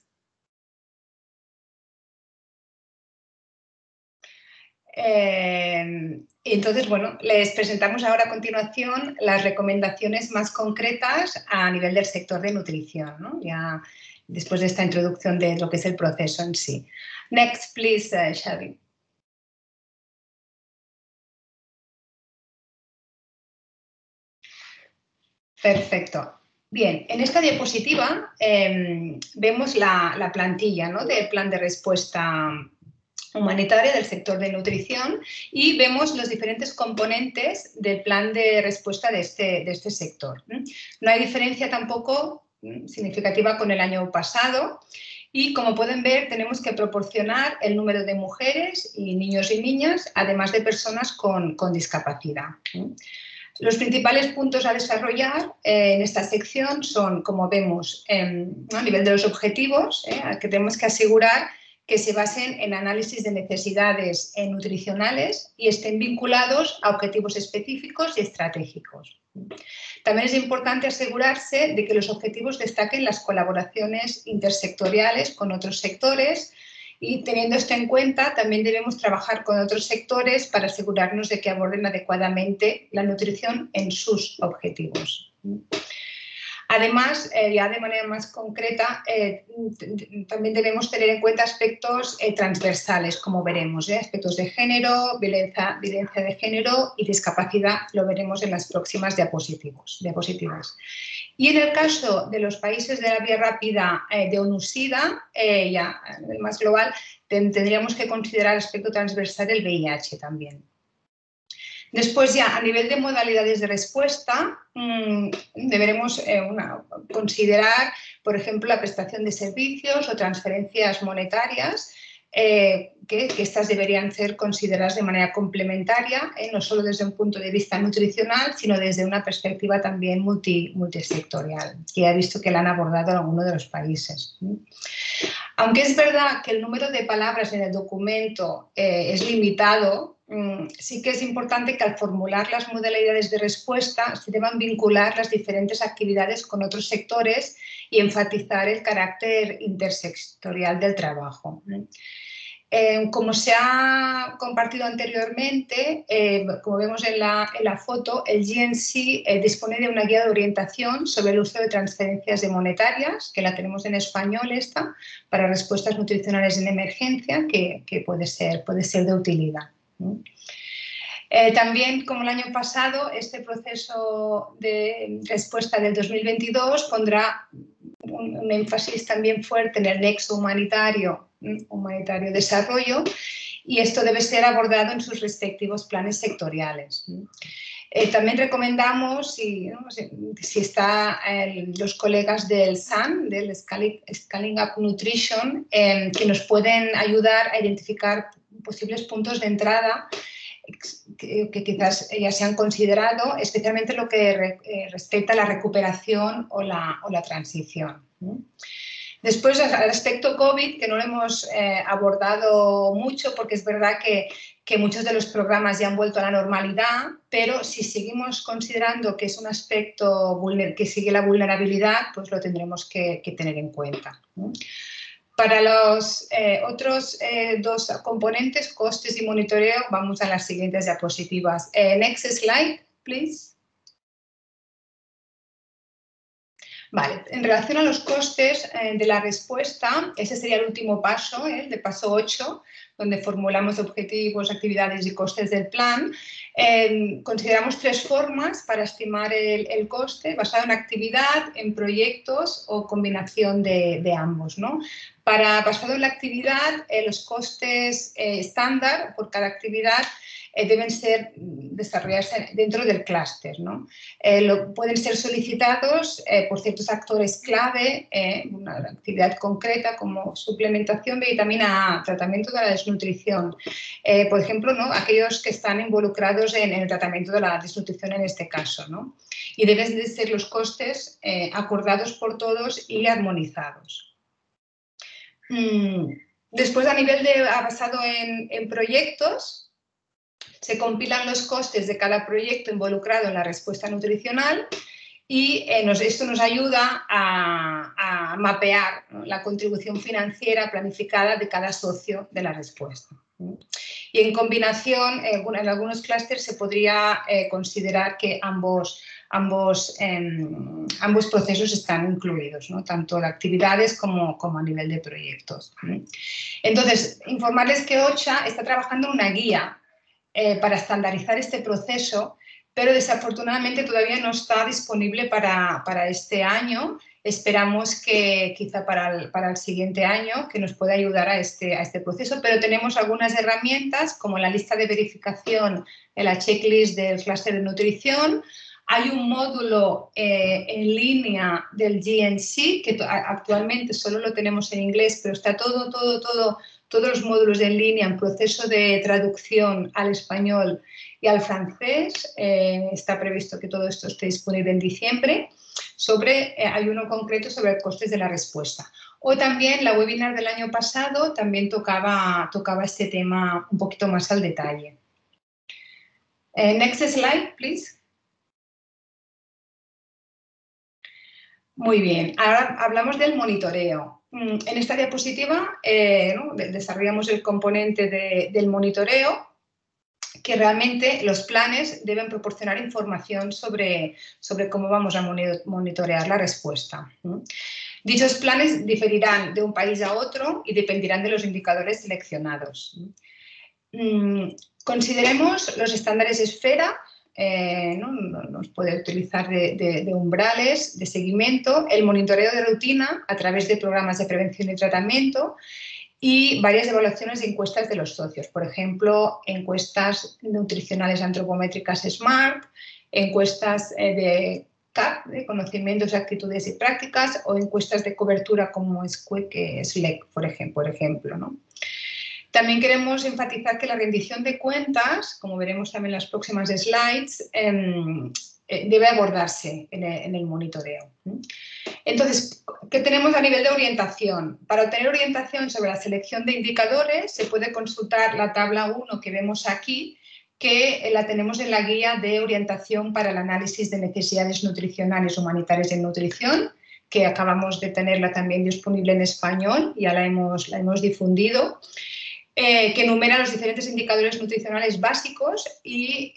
Entonces, bueno, les presentamos ahora a continuación las recomendaciones más concretas a nivel del sector de nutrición, ¿no? Ya después de esta introducción de lo que es el proceso en sí. Next, please, Xavi. Perfecto. Bien, en esta diapositiva vemos la plantilla, ¿no?, del plan de respuesta humanitaria del sector de nutrición y vemos los diferentes componentes del plan de respuesta de este sector. No hay diferencia tampoco significativa con el año pasado y, como pueden ver, tenemos que proporcionar el número de mujeres y niños y niñas, además de personas con discapacidad. Los principales puntos a desarrollar en esta sección son, como vemos, a nivel de los objetivos, que tenemos que asegurar que se basen en análisis de necesidades nutricionales y estén vinculados a objetivos específicos y estratégicos. También es importante asegurarse de que los objetivos destaquen las colaboraciones intersectoriales con otros sectores y, teniendo esto en cuenta, también debemos trabajar con otros sectores para asegurarnos de que aborden adecuadamente la nutrición en sus objetivos. Además, ya de manera más concreta, también debemos tener en cuenta aspectos transversales, como veremos, aspectos de género, violencia de género y discapacidad, lo veremos en las próximas diapositivas. Y en el caso de los países de la vía rápida de ONU-SIDA, ya a nivel más global, tendríamos que considerar el aspecto transversal del VIH también. Después, ya a nivel de modalidades de respuesta, deberemos considerar, por ejemplo, la prestación de servicios o transferencias monetarias, que estas deberían ser consideradas de manera complementaria, no solo desde un punto de vista nutricional, sino desde una perspectiva también multisectorial, que ya he visto que la han abordado algunos de los países. Aunque es verdad que el número de palabras en el documento es limitado, sí que es importante que al formular las modalidades de respuesta se deban vincular las diferentes actividades con otros sectores y enfatizar el carácter intersectorial del trabajo. Como se ha compartido anteriormente, como vemos en la foto, el GNC dispone de una guía de orientación sobre el uso de transferencias monetarias, que la tenemos en español esta, para respuestas nutricionales en emergencia, que puede ser de utilidad. También, como el año pasado, este proceso de respuesta del 2022 pondrá un énfasis también fuerte en el nexo humanitario desarrollo, y esto debe ser abordado en sus respectivos planes sectoriales. También recomendamos, si están los colegas del SAN, del Scaling Up Nutrition, que nos pueden ayudar a identificar posibles puntos de entrada que quizás ya se han considerado, especialmente lo que respecta a la recuperación o la transición. Después, al aspecto COVID, que no lo hemos abordado mucho, porque es verdad que muchos de los programas ya han vuelto a la normalidad, pero si seguimos considerando que es un aspecto que sigue la vulnerabilidad, pues lo tendremos que tener en cuenta. Para los otros dos componentes, costes y monitoreo, vamos a las siguientes diapositivas. Next slide, please. Vale, en relación a los costes de la respuesta, ese sería el último paso, el de paso 8, donde formulamos objetivos, actividades y costes del plan. Consideramos tres formas para estimar el coste, basado en actividad, en proyectos o combinación de ambos, ¿no? Basado en la actividad, los costes estándar por cada actividad deben desarrollarse dentro del clúster, ¿no? Pueden ser solicitados por ciertos actores clave, una actividad concreta como suplementación de vitamina A, tratamiento de la desnutrición, por ejemplo, ¿no? Aquellos que están involucrados en el tratamiento de la desnutrición en este caso, ¿no? Y deben de ser los costes acordados por todos y armonizados. Después, a nivel basado en proyectos, se compilan los costes de cada proyecto involucrado en la respuesta nutricional y esto nos ayuda a mapear, ¿no?, la contribución financiera planificada de cada socio de la respuesta. Y en combinación, en algunos clústeres se podría considerar que ambos procesos están incluidos, ¿no?, tanto de actividades como a nivel de proyectos. Entonces, informarles que OCHA está trabajando en una guía para estandarizar este proceso, pero desafortunadamente todavía no está disponible para este año. Esperamos que quizá para el siguiente año que nos pueda ayudar a este proceso, pero tenemos algunas herramientas como la lista de verificación en la checklist del clúster de nutrición. Hay un módulo en línea del GNC que actualmente solo lo tenemos en inglés, pero está todos los módulos en línea en proceso de traducción al español y al francés. Está previsto que todo esto esté disponible en diciembre. Hay uno concreto sobre costes de la respuesta. O también la webinar del año pasado también tocaba este tema un poquito más al detalle. Next slide, please. Muy bien, ahora hablamos del monitoreo. En esta diapositiva ¿no?, desarrollamos el componente del monitoreo, que realmente los planes deben proporcionar información sobre cómo vamos a monitorear la respuesta. Dichos planes diferirán de un país a otro y dependerán de los indicadores seleccionados. Consideremos los estándares esfera. ¿No? Nos puede utilizar de umbrales de seguimiento, el monitoreo de rutina a través de programas de prevención y tratamiento y varias evaluaciones de encuestas de los socios, por ejemplo, encuestas nutricionales antropométricas SMART, encuestas de CAP, de conocimientos, actitudes y prácticas, o encuestas de cobertura como SLEC, por ejemplo, ¿no? También queremos enfatizar que la rendición de cuentas, como veremos también en las próximas slides, debe abordarse en el monitoreo. Entonces, ¿qué tenemos a nivel de orientación? Para obtener orientación sobre la selección de indicadores se puede consultar la tabla 1 que vemos aquí, que la tenemos en la guía de orientación para el análisis de necesidades nutricionales humanitarias en nutrición, que acabamos de tenerla también disponible en español, ya la hemos difundido. Que enumera los diferentes indicadores nutricionales básicos y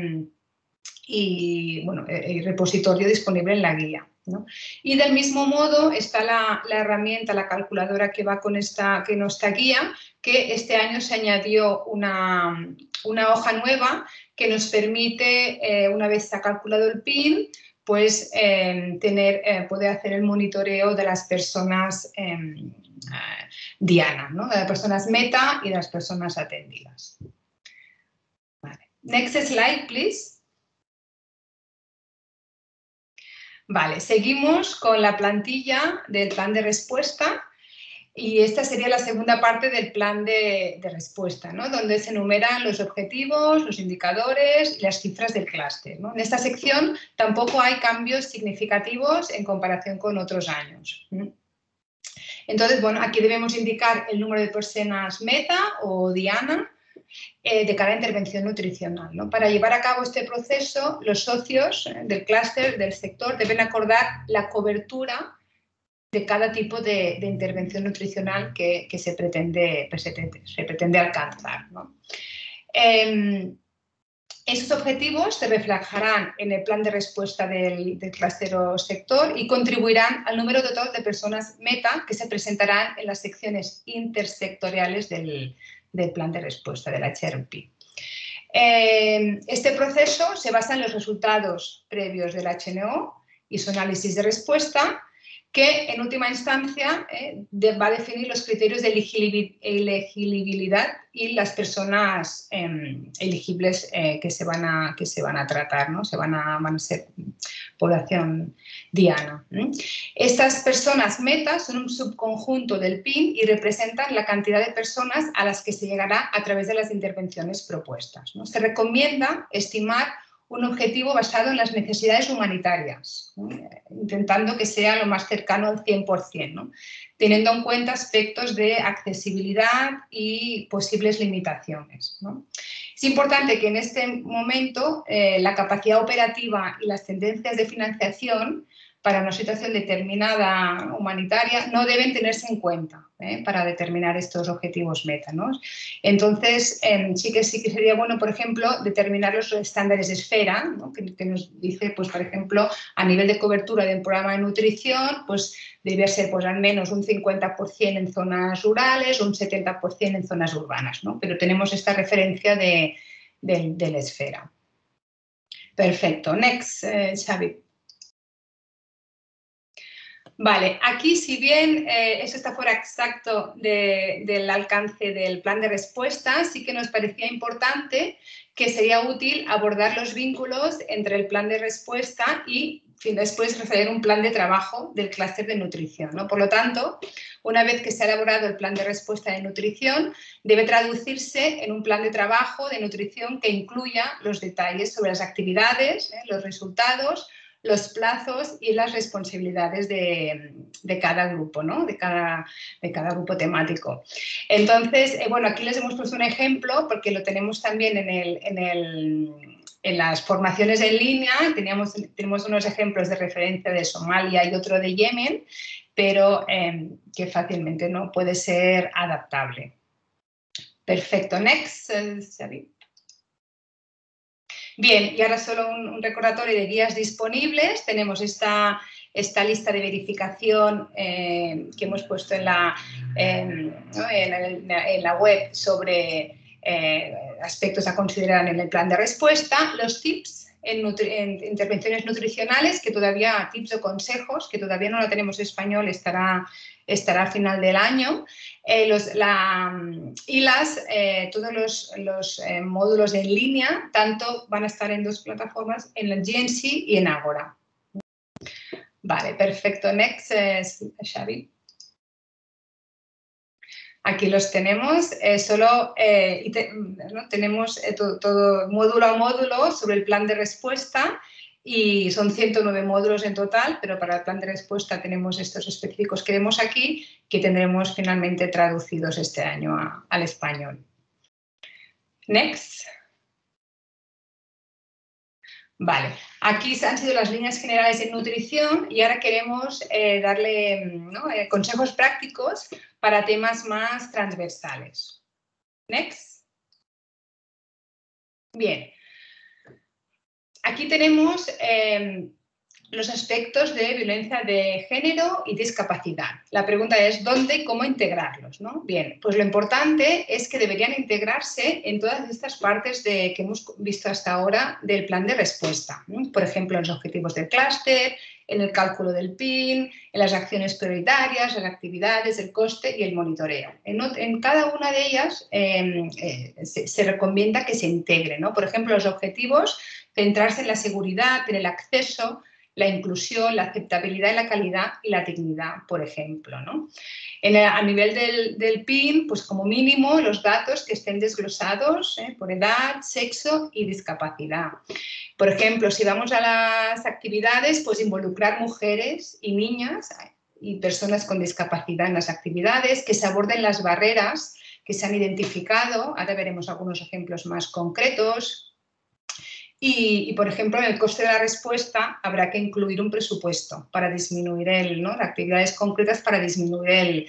repositorio disponible en la guía, ¿no? Y del mismo modo está la herramienta, la calculadora que va con esta guía, que este año se añadió una hoja nueva que nos permite, una vez se ha calculado el PIN, pues poder hacer el monitoreo de las personas diana, ¿no?, de las personas meta y de las personas atendidas. Vale. Next slide, please. Vale, seguimos con la plantilla del plan de respuesta y esta sería la segunda parte del plan de respuesta, ¿no?, donde se enumeran los objetivos, los indicadores y las cifras del clúster, ¿no? En esta sección tampoco hay cambios significativos en comparación con otros años. Entonces, bueno, aquí debemos indicar el número de personas meta o diana de cada intervención nutricional, ¿no? Para llevar a cabo este proceso, los socios del clúster, del sector, deben acordar la cobertura de cada tipo de intervención nutricional que se pretende alcanzar, ¿no? Esos objetivos se reflejarán en el plan de respuesta del clúster o sector y contribuirán al número total de personas meta que se presentarán en las secciones intersectoriales del plan de respuesta del HRP. Este proceso se basa en los resultados previos del HNO y su análisis de respuesta que en última instancia va a definir los criterios de elegibilidad y las personas elegibles que se van a tratar, ¿no? Van a ser población diana. Estas personas meta son un subconjunto del PIN y representan la cantidad de personas a las que se llegará a través de las intervenciones propuestas, ¿no? Se recomienda estimar un objetivo basado en las necesidades humanitarias, ¿no? Intentando que sea lo más cercano al 100%, ¿no? Teniendo en cuenta aspectos de accesibilidad y posibles limitaciones, ¿no? Es importante que en este momento la capacidad operativa y las tendencias de financiación para una situación determinada humanitaria no deben tenerse en cuenta para determinar estos objetivos meta, ¿no? Entonces, sí que sería bueno, por ejemplo, determinar los estándares de esfera, ¿no? que nos dice, pues, por ejemplo, a nivel de cobertura de un programa de nutrición, pues debería ser pues, al menos un 50% en zonas rurales o un 70% en zonas urbanas, ¿no? Pero tenemos esta referencia de la esfera. Perfecto. Next, Xavi. Vale, aquí si bien eso está fuera exacto del alcance del plan de respuesta, sí que nos parecía importante que sería útil abordar los vínculos entre el plan de respuesta y después referir un plan de trabajo del clúster de nutrición, ¿no? Por lo tanto, una vez que se ha elaborado el plan de respuesta de nutrición, debe traducirse en un plan de trabajo de nutrición que incluya los detalles sobre las actividades, los resultados, los plazos y las responsabilidades de cada grupo, ¿no? de cada grupo temático. Entonces, bueno, aquí les hemos puesto un ejemplo porque lo tenemos también en las formaciones en línea. Tenemos unos ejemplos de referencia de Somalia y otro de Yemen, pero que fácilmente no puede ser adaptable. Perfecto. Next, Xavi. Bien, y ahora solo un recordatorio de guías disponibles. Tenemos esta lista de verificación que hemos puesto en la web sobre aspectos a considerar en el plan de respuesta, los tips en intervenciones nutricionales, que todavía, tips o consejos, que todavía no la tenemos en español, estará a final del año. Todos los módulos en línea, tanto van a estar en dos plataformas, en el GNC y en Agora. Vale, perfecto. Next, Xavi. Aquí los tenemos. Tenemos todo módulo a módulo sobre el plan de respuesta. Y son 109 módulos en total, pero para el plan de respuesta tenemos estos específicos que vemos aquí, que tendremos finalmente traducidos este año al español. Next. Vale, aquí han sido las líneas generales de nutrición y ahora queremos darle consejos prácticos para temas más transversales. Next. Bien. Aquí tenemos los aspectos de violencia de género y discapacidad. La pregunta es ¿dónde y cómo integrarlos, ¿no? Bien, pues lo importante es que deberían integrarse en todas estas partes que hemos visto hasta ahora del plan de respuesta, ¿no? Por ejemplo, en los objetivos del clúster, en el cálculo del PIN, en las acciones prioritarias, las actividades, el coste y el monitoreo. En cada una de ellas se recomienda que se integre, ¿no? Por ejemplo, los objetivos, centrarse en la seguridad, en el acceso, la inclusión, la aceptabilidad y la calidad y la dignidad, por ejemplo, ¿no? A nivel del PIN, pues como mínimo los datos que estén desglosados por edad, sexo y discapacidad. Por ejemplo, si vamos a las actividades, pues involucrar mujeres y niñas y personas con discapacidad en las actividades, que se aborden las barreras que se han identificado. Ahora veremos algunos ejemplos más concretos. Y, por ejemplo, en el coste de la respuesta habrá que incluir un presupuesto para disminuir actividades concretas para disminuir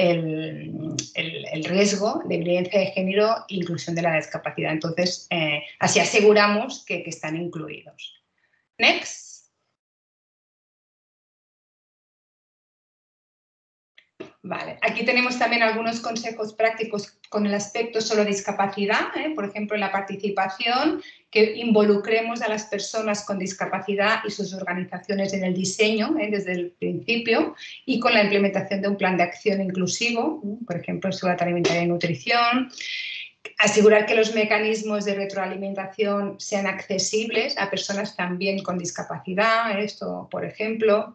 el riesgo de violencia de género e inclusión de la discapacidad. Entonces, así aseguramos que están incluidos. Next. Vale. Aquí tenemos también algunos consejos prácticos con el aspecto solo discapacidad, por ejemplo, en la participación, que involucremos a las personas con discapacidad y sus organizaciones en el diseño desde el principio, y con la implementación de un plan de acción inclusivo, por ejemplo, seguridad alimentaria y nutrición. Asegurar que los mecanismos de retroalimentación sean accesibles a personas también con discapacidad, esto, por ejemplo.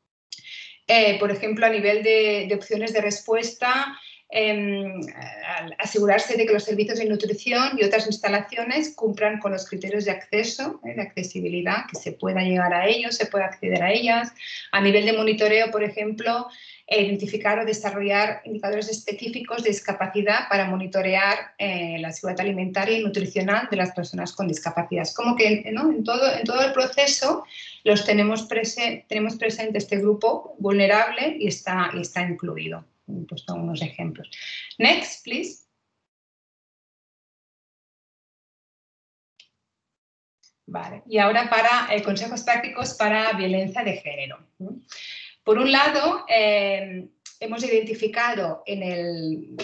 A nivel de opciones de respuesta, asegurarse de que los servicios de nutrición y otras instalaciones cumplan con los criterios de acceso, de accesibilidad, que se pueda llegar a ellos, se pueda acceder a ellas. A nivel de monitoreo, por ejemplo, identificar o desarrollar indicadores específicos de discapacidad para monitorear la seguridad alimentaria y nutricional de las personas con discapacidad. Es como que en todo el proceso tenemos presente este grupo vulnerable y está incluido. He puesto unos ejemplos. Next, please. Vale. Y ahora para consejos prácticos para violencia de género. Por un lado, hemos identificado en el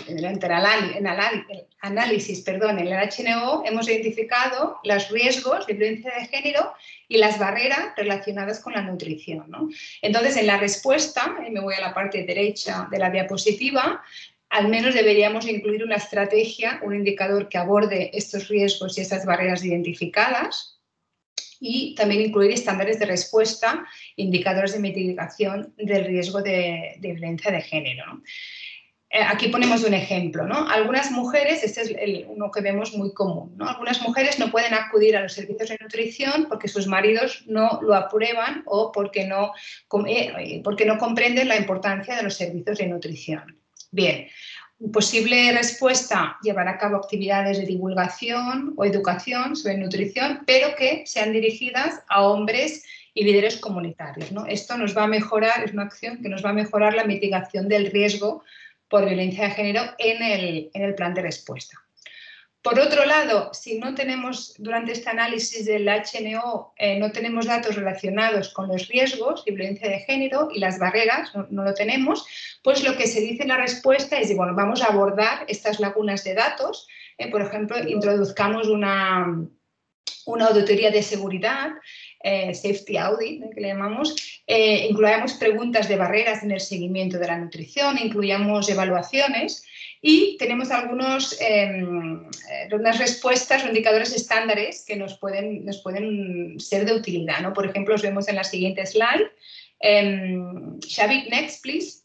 HNO, hemos identificado los riesgos de violencia de género y las barreras relacionadas con la nutrición, ¿no? Entonces, en la respuesta, me voy a la parte derecha de la diapositiva, al menos deberíamos incluir una estrategia, un indicador que aborde estos riesgos y esas barreras identificadas, y también incluir estándares de respuesta, indicadores de mitigación del riesgo de violencia de género, ¿no? Aquí ponemos un ejemplo, ¿no? Algunas mujeres, este es uno que vemos muy común, ¿no? Algunas mujeres no pueden acudir a los servicios de nutrición porque sus maridos no lo aprueban o porque no comprenden la importancia de los servicios de nutrición. Bien. Posible respuesta, llevar a cabo actividades de divulgación o educación sobre nutrición, pero que sean dirigidas a hombres y líderes comunitarios, ¿no? Esto nos va a mejorar, es una acción que nos va a mejorar la mitigación del riesgo por violencia de género en el plan de respuesta. Por otro lado, si no tenemos, durante este análisis del HNO, no tenemos datos relacionados con los riesgos de violencia de género y las barreras, no lo tenemos, pues lo que se dice en la respuesta es, bueno, vamos a abordar estas lagunas de datos. Por ejemplo, introduzcamos una auditoría de seguridad, safety audit, que le llamamos, incluyamos preguntas de barreras en el seguimiento de la nutrición, incluyamos evaluaciones. Y tenemos unas respuestas o indicadores estándares que nos pueden ser de utilidad, ¿no? Por ejemplo, los vemos en la siguiente slide. Xavi, next, please.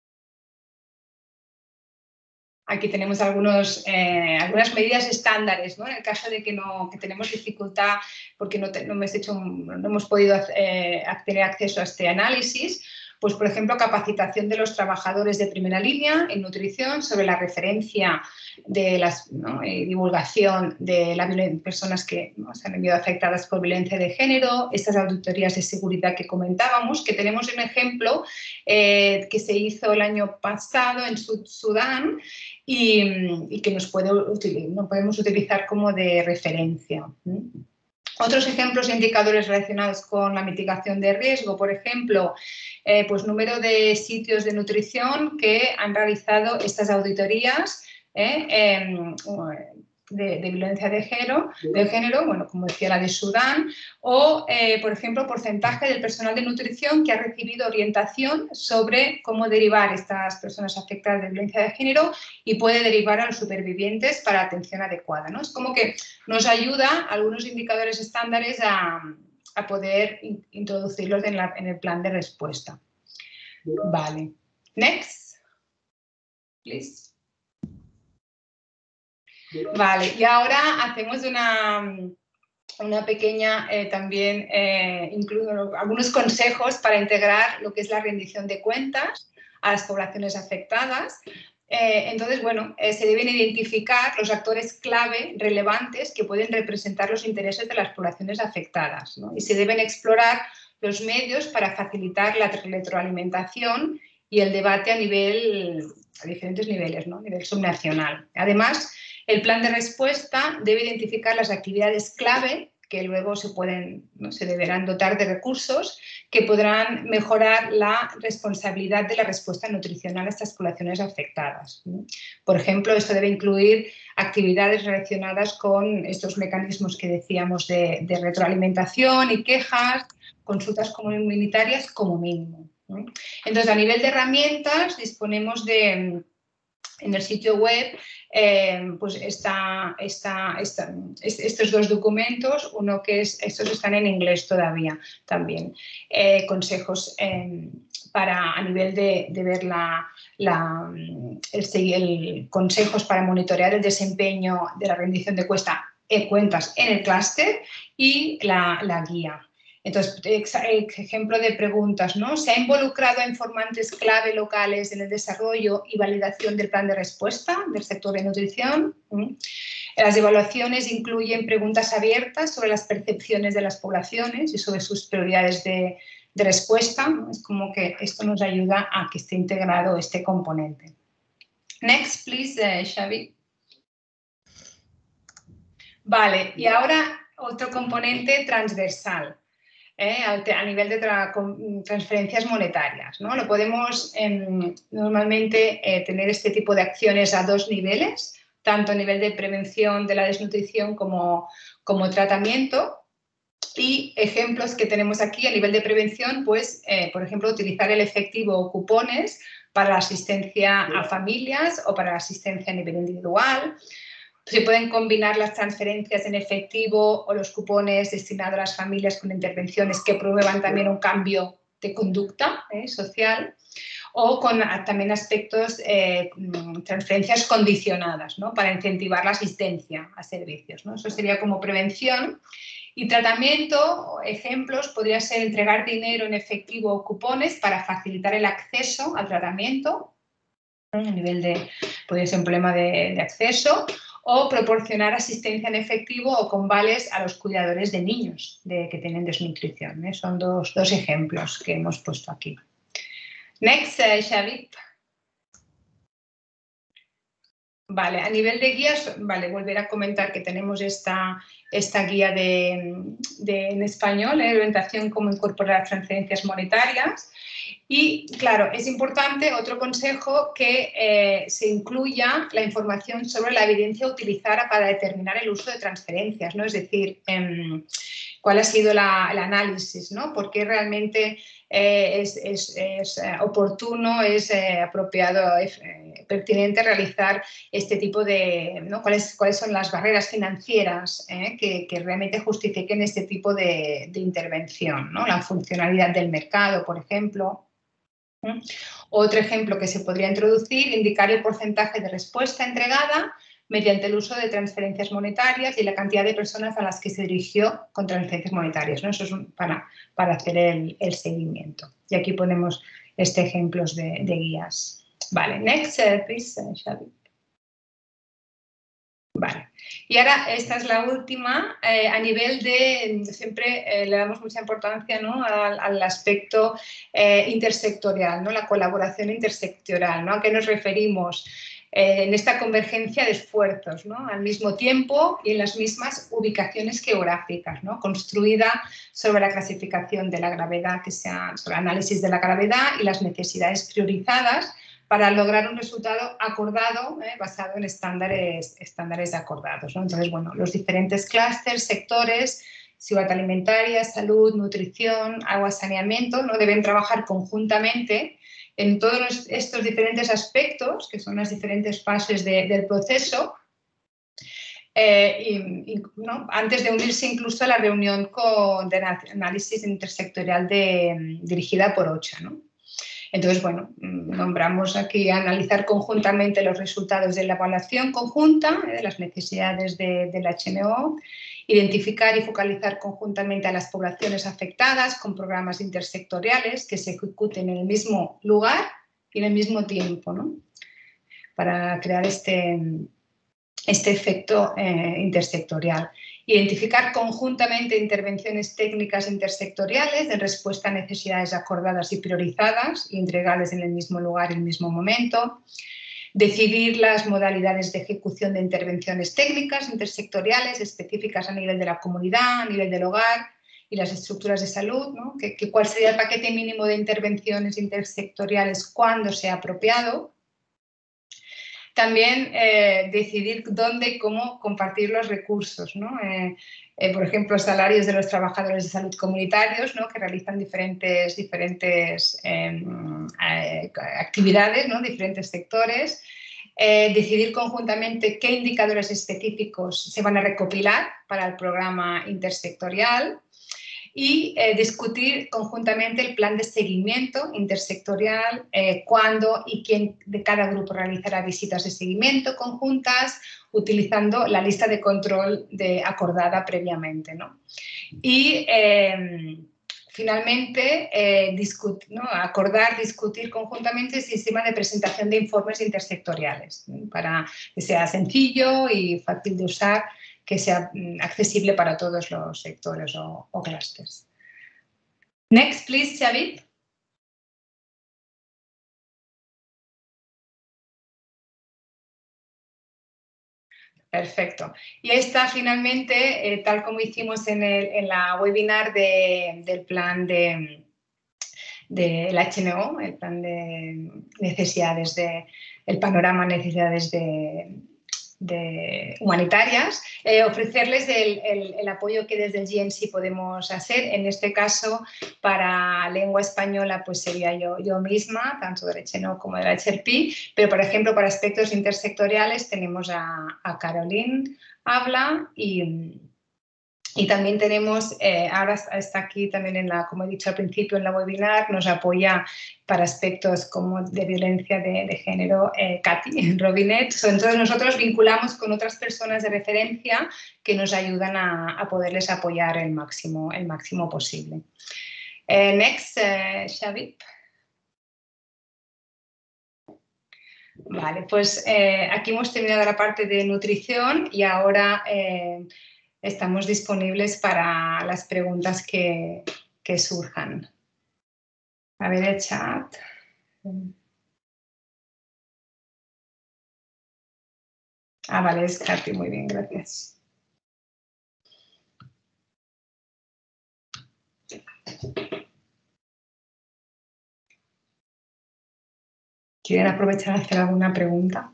Aquí tenemos algunas medidas estándares, ¿no? En el caso de que tenemos dificultad porque no hemos podido tener acceso a este análisis. Pues, por ejemplo, capacitación de los trabajadores de primera línea en nutrición sobre la referencia de divulgación de las personas que se han visto afectadas por violencia de género, estas auditorías de seguridad que comentábamos, que tenemos un ejemplo que se hizo el año pasado en Sudán y que no podemos utilizar como de referencia. Otros ejemplos e indicadores relacionados con la mitigación de riesgo, por ejemplo, pues número de sitios de nutrición que han realizado estas auditorías de violencia de género, bueno, como decía la de Sudán, o, por ejemplo, porcentaje del personal de nutrición que ha recibido orientación sobre cómo derivar estas personas afectadas de violencia de género y puede derivar a los supervivientes para atención adecuada, ¿no? Es como que nos ayuda algunos indicadores estándares a poder introducirlos en el plan de respuesta. Vale. Next, please. Vale, y ahora hacemos una pequeña también, incluyo algunos consejos para integrar lo que es la rendición de cuentas a las poblaciones afectadas. Entonces, bueno, se deben identificar los actores clave relevantes que pueden representar los intereses de las poblaciones afectadas, ¿no? Y se deben explorar los medios para facilitar la retroalimentación y el debate a diferentes niveles, ¿no? A nivel subnacional. Además, el plan de respuesta debe identificar las actividades clave que luego se deberán dotar de recursos que podrán mejorar la responsabilidad de la respuesta nutricional a estas poblaciones afectadas. Por ejemplo, esto debe incluir actividades relacionadas con estos mecanismos que decíamos de retroalimentación y quejas, consultas comunitarias como mínimo. Entonces, a nivel de herramientas, disponemos de, en el sitio web, pues estos dos documentos, uno que estos están en inglés todavía también, consejos a nivel de ver consejos para monitorear el desempeño de la rendición de cuentas en el clúster y la guía. Entonces, ejemplo de preguntas, ¿no? ¿Se ha involucrado a informantes clave locales en el desarrollo y validación del plan de respuesta del sector de nutrición? Las evaluaciones incluyen preguntas abiertas sobre las percepciones de las poblaciones y sobre sus prioridades de respuesta. Es como que esto nos ayuda a que esté integrado este componente. Next, please, Xavi. Vale, y ahora otro componente transversal. A nivel de transferencias monetarias, ¿no? Lo podemos normalmente tener este tipo de acciones a dos niveles, tanto a nivel de prevención de la desnutrición como tratamiento. Y ejemplos que tenemos aquí a nivel de prevención, pues, por ejemplo, utilizar el efectivo o cupones para la asistencia a familias o para la asistencia a nivel individual. Se pueden combinar las transferencias en efectivo o los cupones destinados a las familias con intervenciones que promuevan también un cambio de conducta social, o con también aspectos, transferencias condicionadas, ¿no? Para incentivar la asistencia a servicios, ¿no? Eso sería como prevención. Y tratamiento, ejemplos, podría ser entregar dinero en efectivo o cupones para facilitar el acceso al tratamiento, ¿no? A nivel de, podría ser un problema de acceso, o proporcionar asistencia en efectivo o con vales a los cuidadores de niños que tienen desnutrición. Son dos ejemplos que hemos puesto aquí. Next, Xavi. Vale, a nivel de guías, vale, volver a comentar que tenemos esta guía en español, orientación cómo incorporar las transferencias monetarias. Y, claro, es importante, otro consejo, que se incluya la información sobre la evidencia utilizada para determinar el uso de transferencias, ¿no? Es decir, cuál ha sido el análisis, ¿no? ¿Por qué realmente es oportuno, es apropiado, pertinente realizar este tipo de, ¿no? ¿Cuáles son las barreras financieras que realmente justifiquen este tipo de intervención, ¿no? La funcionalidad del mercado, por ejemplo. Otro ejemplo que se podría introducir, indicar el porcentaje de respuesta entregada mediante el uso de transferencias monetarias y la cantidad de personas a las que se dirigió con transferencias monetarias, ¿no? Eso es para hacer el seguimiento. Y aquí ponemos ejemplos de guías. Vale, next, please, Xavi. Vale. Y ahora, esta es la última, a nivel de, siempre le damos mucha importancia, ¿no? al aspecto intersectorial, ¿no? La colaboración intersectorial, ¿no? ¿A qué nos referimos? En esta convergencia de esfuerzos, ¿no? Al mismo tiempo y en las mismas ubicaciones geográficas, ¿no? Construida sobre la clasificación de la gravedad, sobre el análisis de la gravedad y las necesidades priorizadas para lograr un resultado acordado, basado en estándares acordados, ¿no? Entonces, bueno, los diferentes clústeres, sectores, seguridad alimentaria, salud, nutrición, agua, saneamiento, ¿no? Deben trabajar conjuntamente en todos estos diferentes aspectos, que son las diferentes fases del proceso, ¿no? Antes de unirse incluso a la reunión de análisis intersectorial dirigida por OCHA, ¿no? Entonces, bueno, nombramos aquí analizar conjuntamente los resultados de la evaluación conjunta de las necesidades del HMO, identificar y focalizar conjuntamente a las poblaciones afectadas con programas intersectoriales que se ejecuten en el mismo lugar y en el mismo tiempo, ¿no? Para crear este efecto intersectorial. Identificar conjuntamente intervenciones técnicas intersectoriales de respuesta a necesidades acordadas y priorizadas y entregables en el mismo lugar y el mismo momento. decidir las modalidades de ejecución de intervenciones técnicas intersectoriales específicas a nivel de la comunidad, a nivel del hogar y las estructuras de salud, ¿no? Cuál sería el paquete mínimo de intervenciones intersectoriales cuando sea apropiado. También decidir dónde y cómo compartir los recursos, ¿no? Por ejemplo, salarios de los trabajadores de salud comunitarios, ¿no? Que realizan diferentes actividades, ¿no? Diferentes sectores. Decidir conjuntamente qué indicadores específicos se van a recopilar para el programa intersectorial y discutir conjuntamente el plan de seguimiento intersectorial, cuándo y quién de cada grupo realizará visitas de seguimiento conjuntas, utilizando la lista de control acordada previamente, ¿no? Y finalmente, discutir conjuntamente el sistema de presentación de informes intersectoriales, ¿no? Para que sea sencillo y fácil de usar, que sea accesible para todos los sectores o clústeres. Next, please, Xavi. Perfecto. Y ahí está finalmente, tal como hicimos en la webinar del plan del HNO, el plan de necesidades el panorama de necesidades humanitarias, ofrecerles el apoyo que desde el GNC podemos hacer. En este caso, para lengua española, pues sería yo misma, tanto del HNO como del HRP, pero por ejemplo, para aspectos intersectoriales tenemos a Caroline Habla y también tenemos, ahora está aquí también, como he dicho al principio en la webinar, nos apoya para aspectos como de violencia de género, Katy Robinet. Entonces nosotros vinculamos con otras personas de referencia que nos ayudan a poderles apoyar el máximo posible. Next, Xavi. Vale, pues aquí hemos terminado la parte de nutrición y ahora estamos disponibles para las preguntas que surjan. A ver el chat. Vale, es Katy, muy bien, gracias. ¿Quieren aprovechar a hacer alguna pregunta?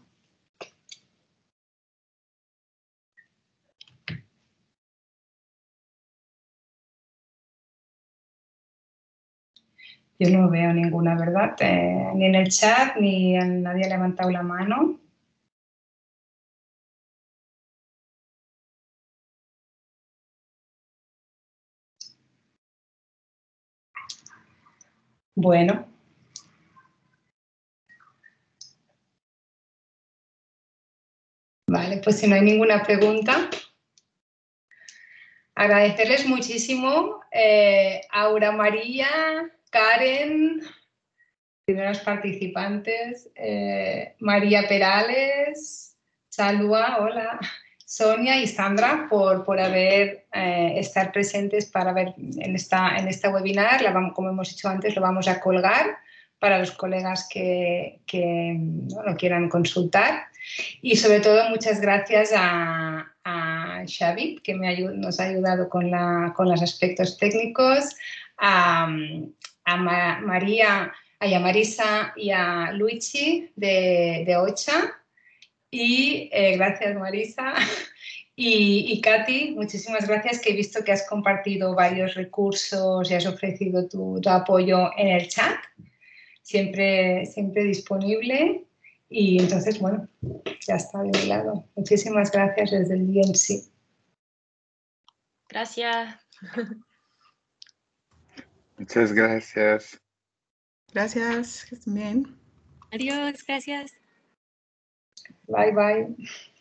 Yo no veo ninguna, ¿verdad? Ni en el chat, ni nadie ha levantado la mano. Bueno. Vale, pues si no hay ninguna pregunta, agradecerles muchísimo, Aura María, Karen, primeros participantes, María Perales, Salua, hola, Sonia y Sandra por estar presentes para ver en esta webinar. Como hemos dicho antes, lo vamos a colgar para los colegas que lo quieran consultar. Y sobre todo, muchas gracias a Xavi, que nos ha ayudado con los aspectos técnicos, a María, a Marisa y a Luigi de OCHA. Y gracias, Marisa. Y Katy, muchísimas gracias, que he visto que has compartido varios recursos y has ofrecido tu apoyo en el chat. Siempre disponible. Y entonces, bueno, ya está de mi lado. Muchísimas gracias desde el GNC. Gracias. Muchas gracias. Gracias, que estén bien. Adiós, gracias. Bye, bye.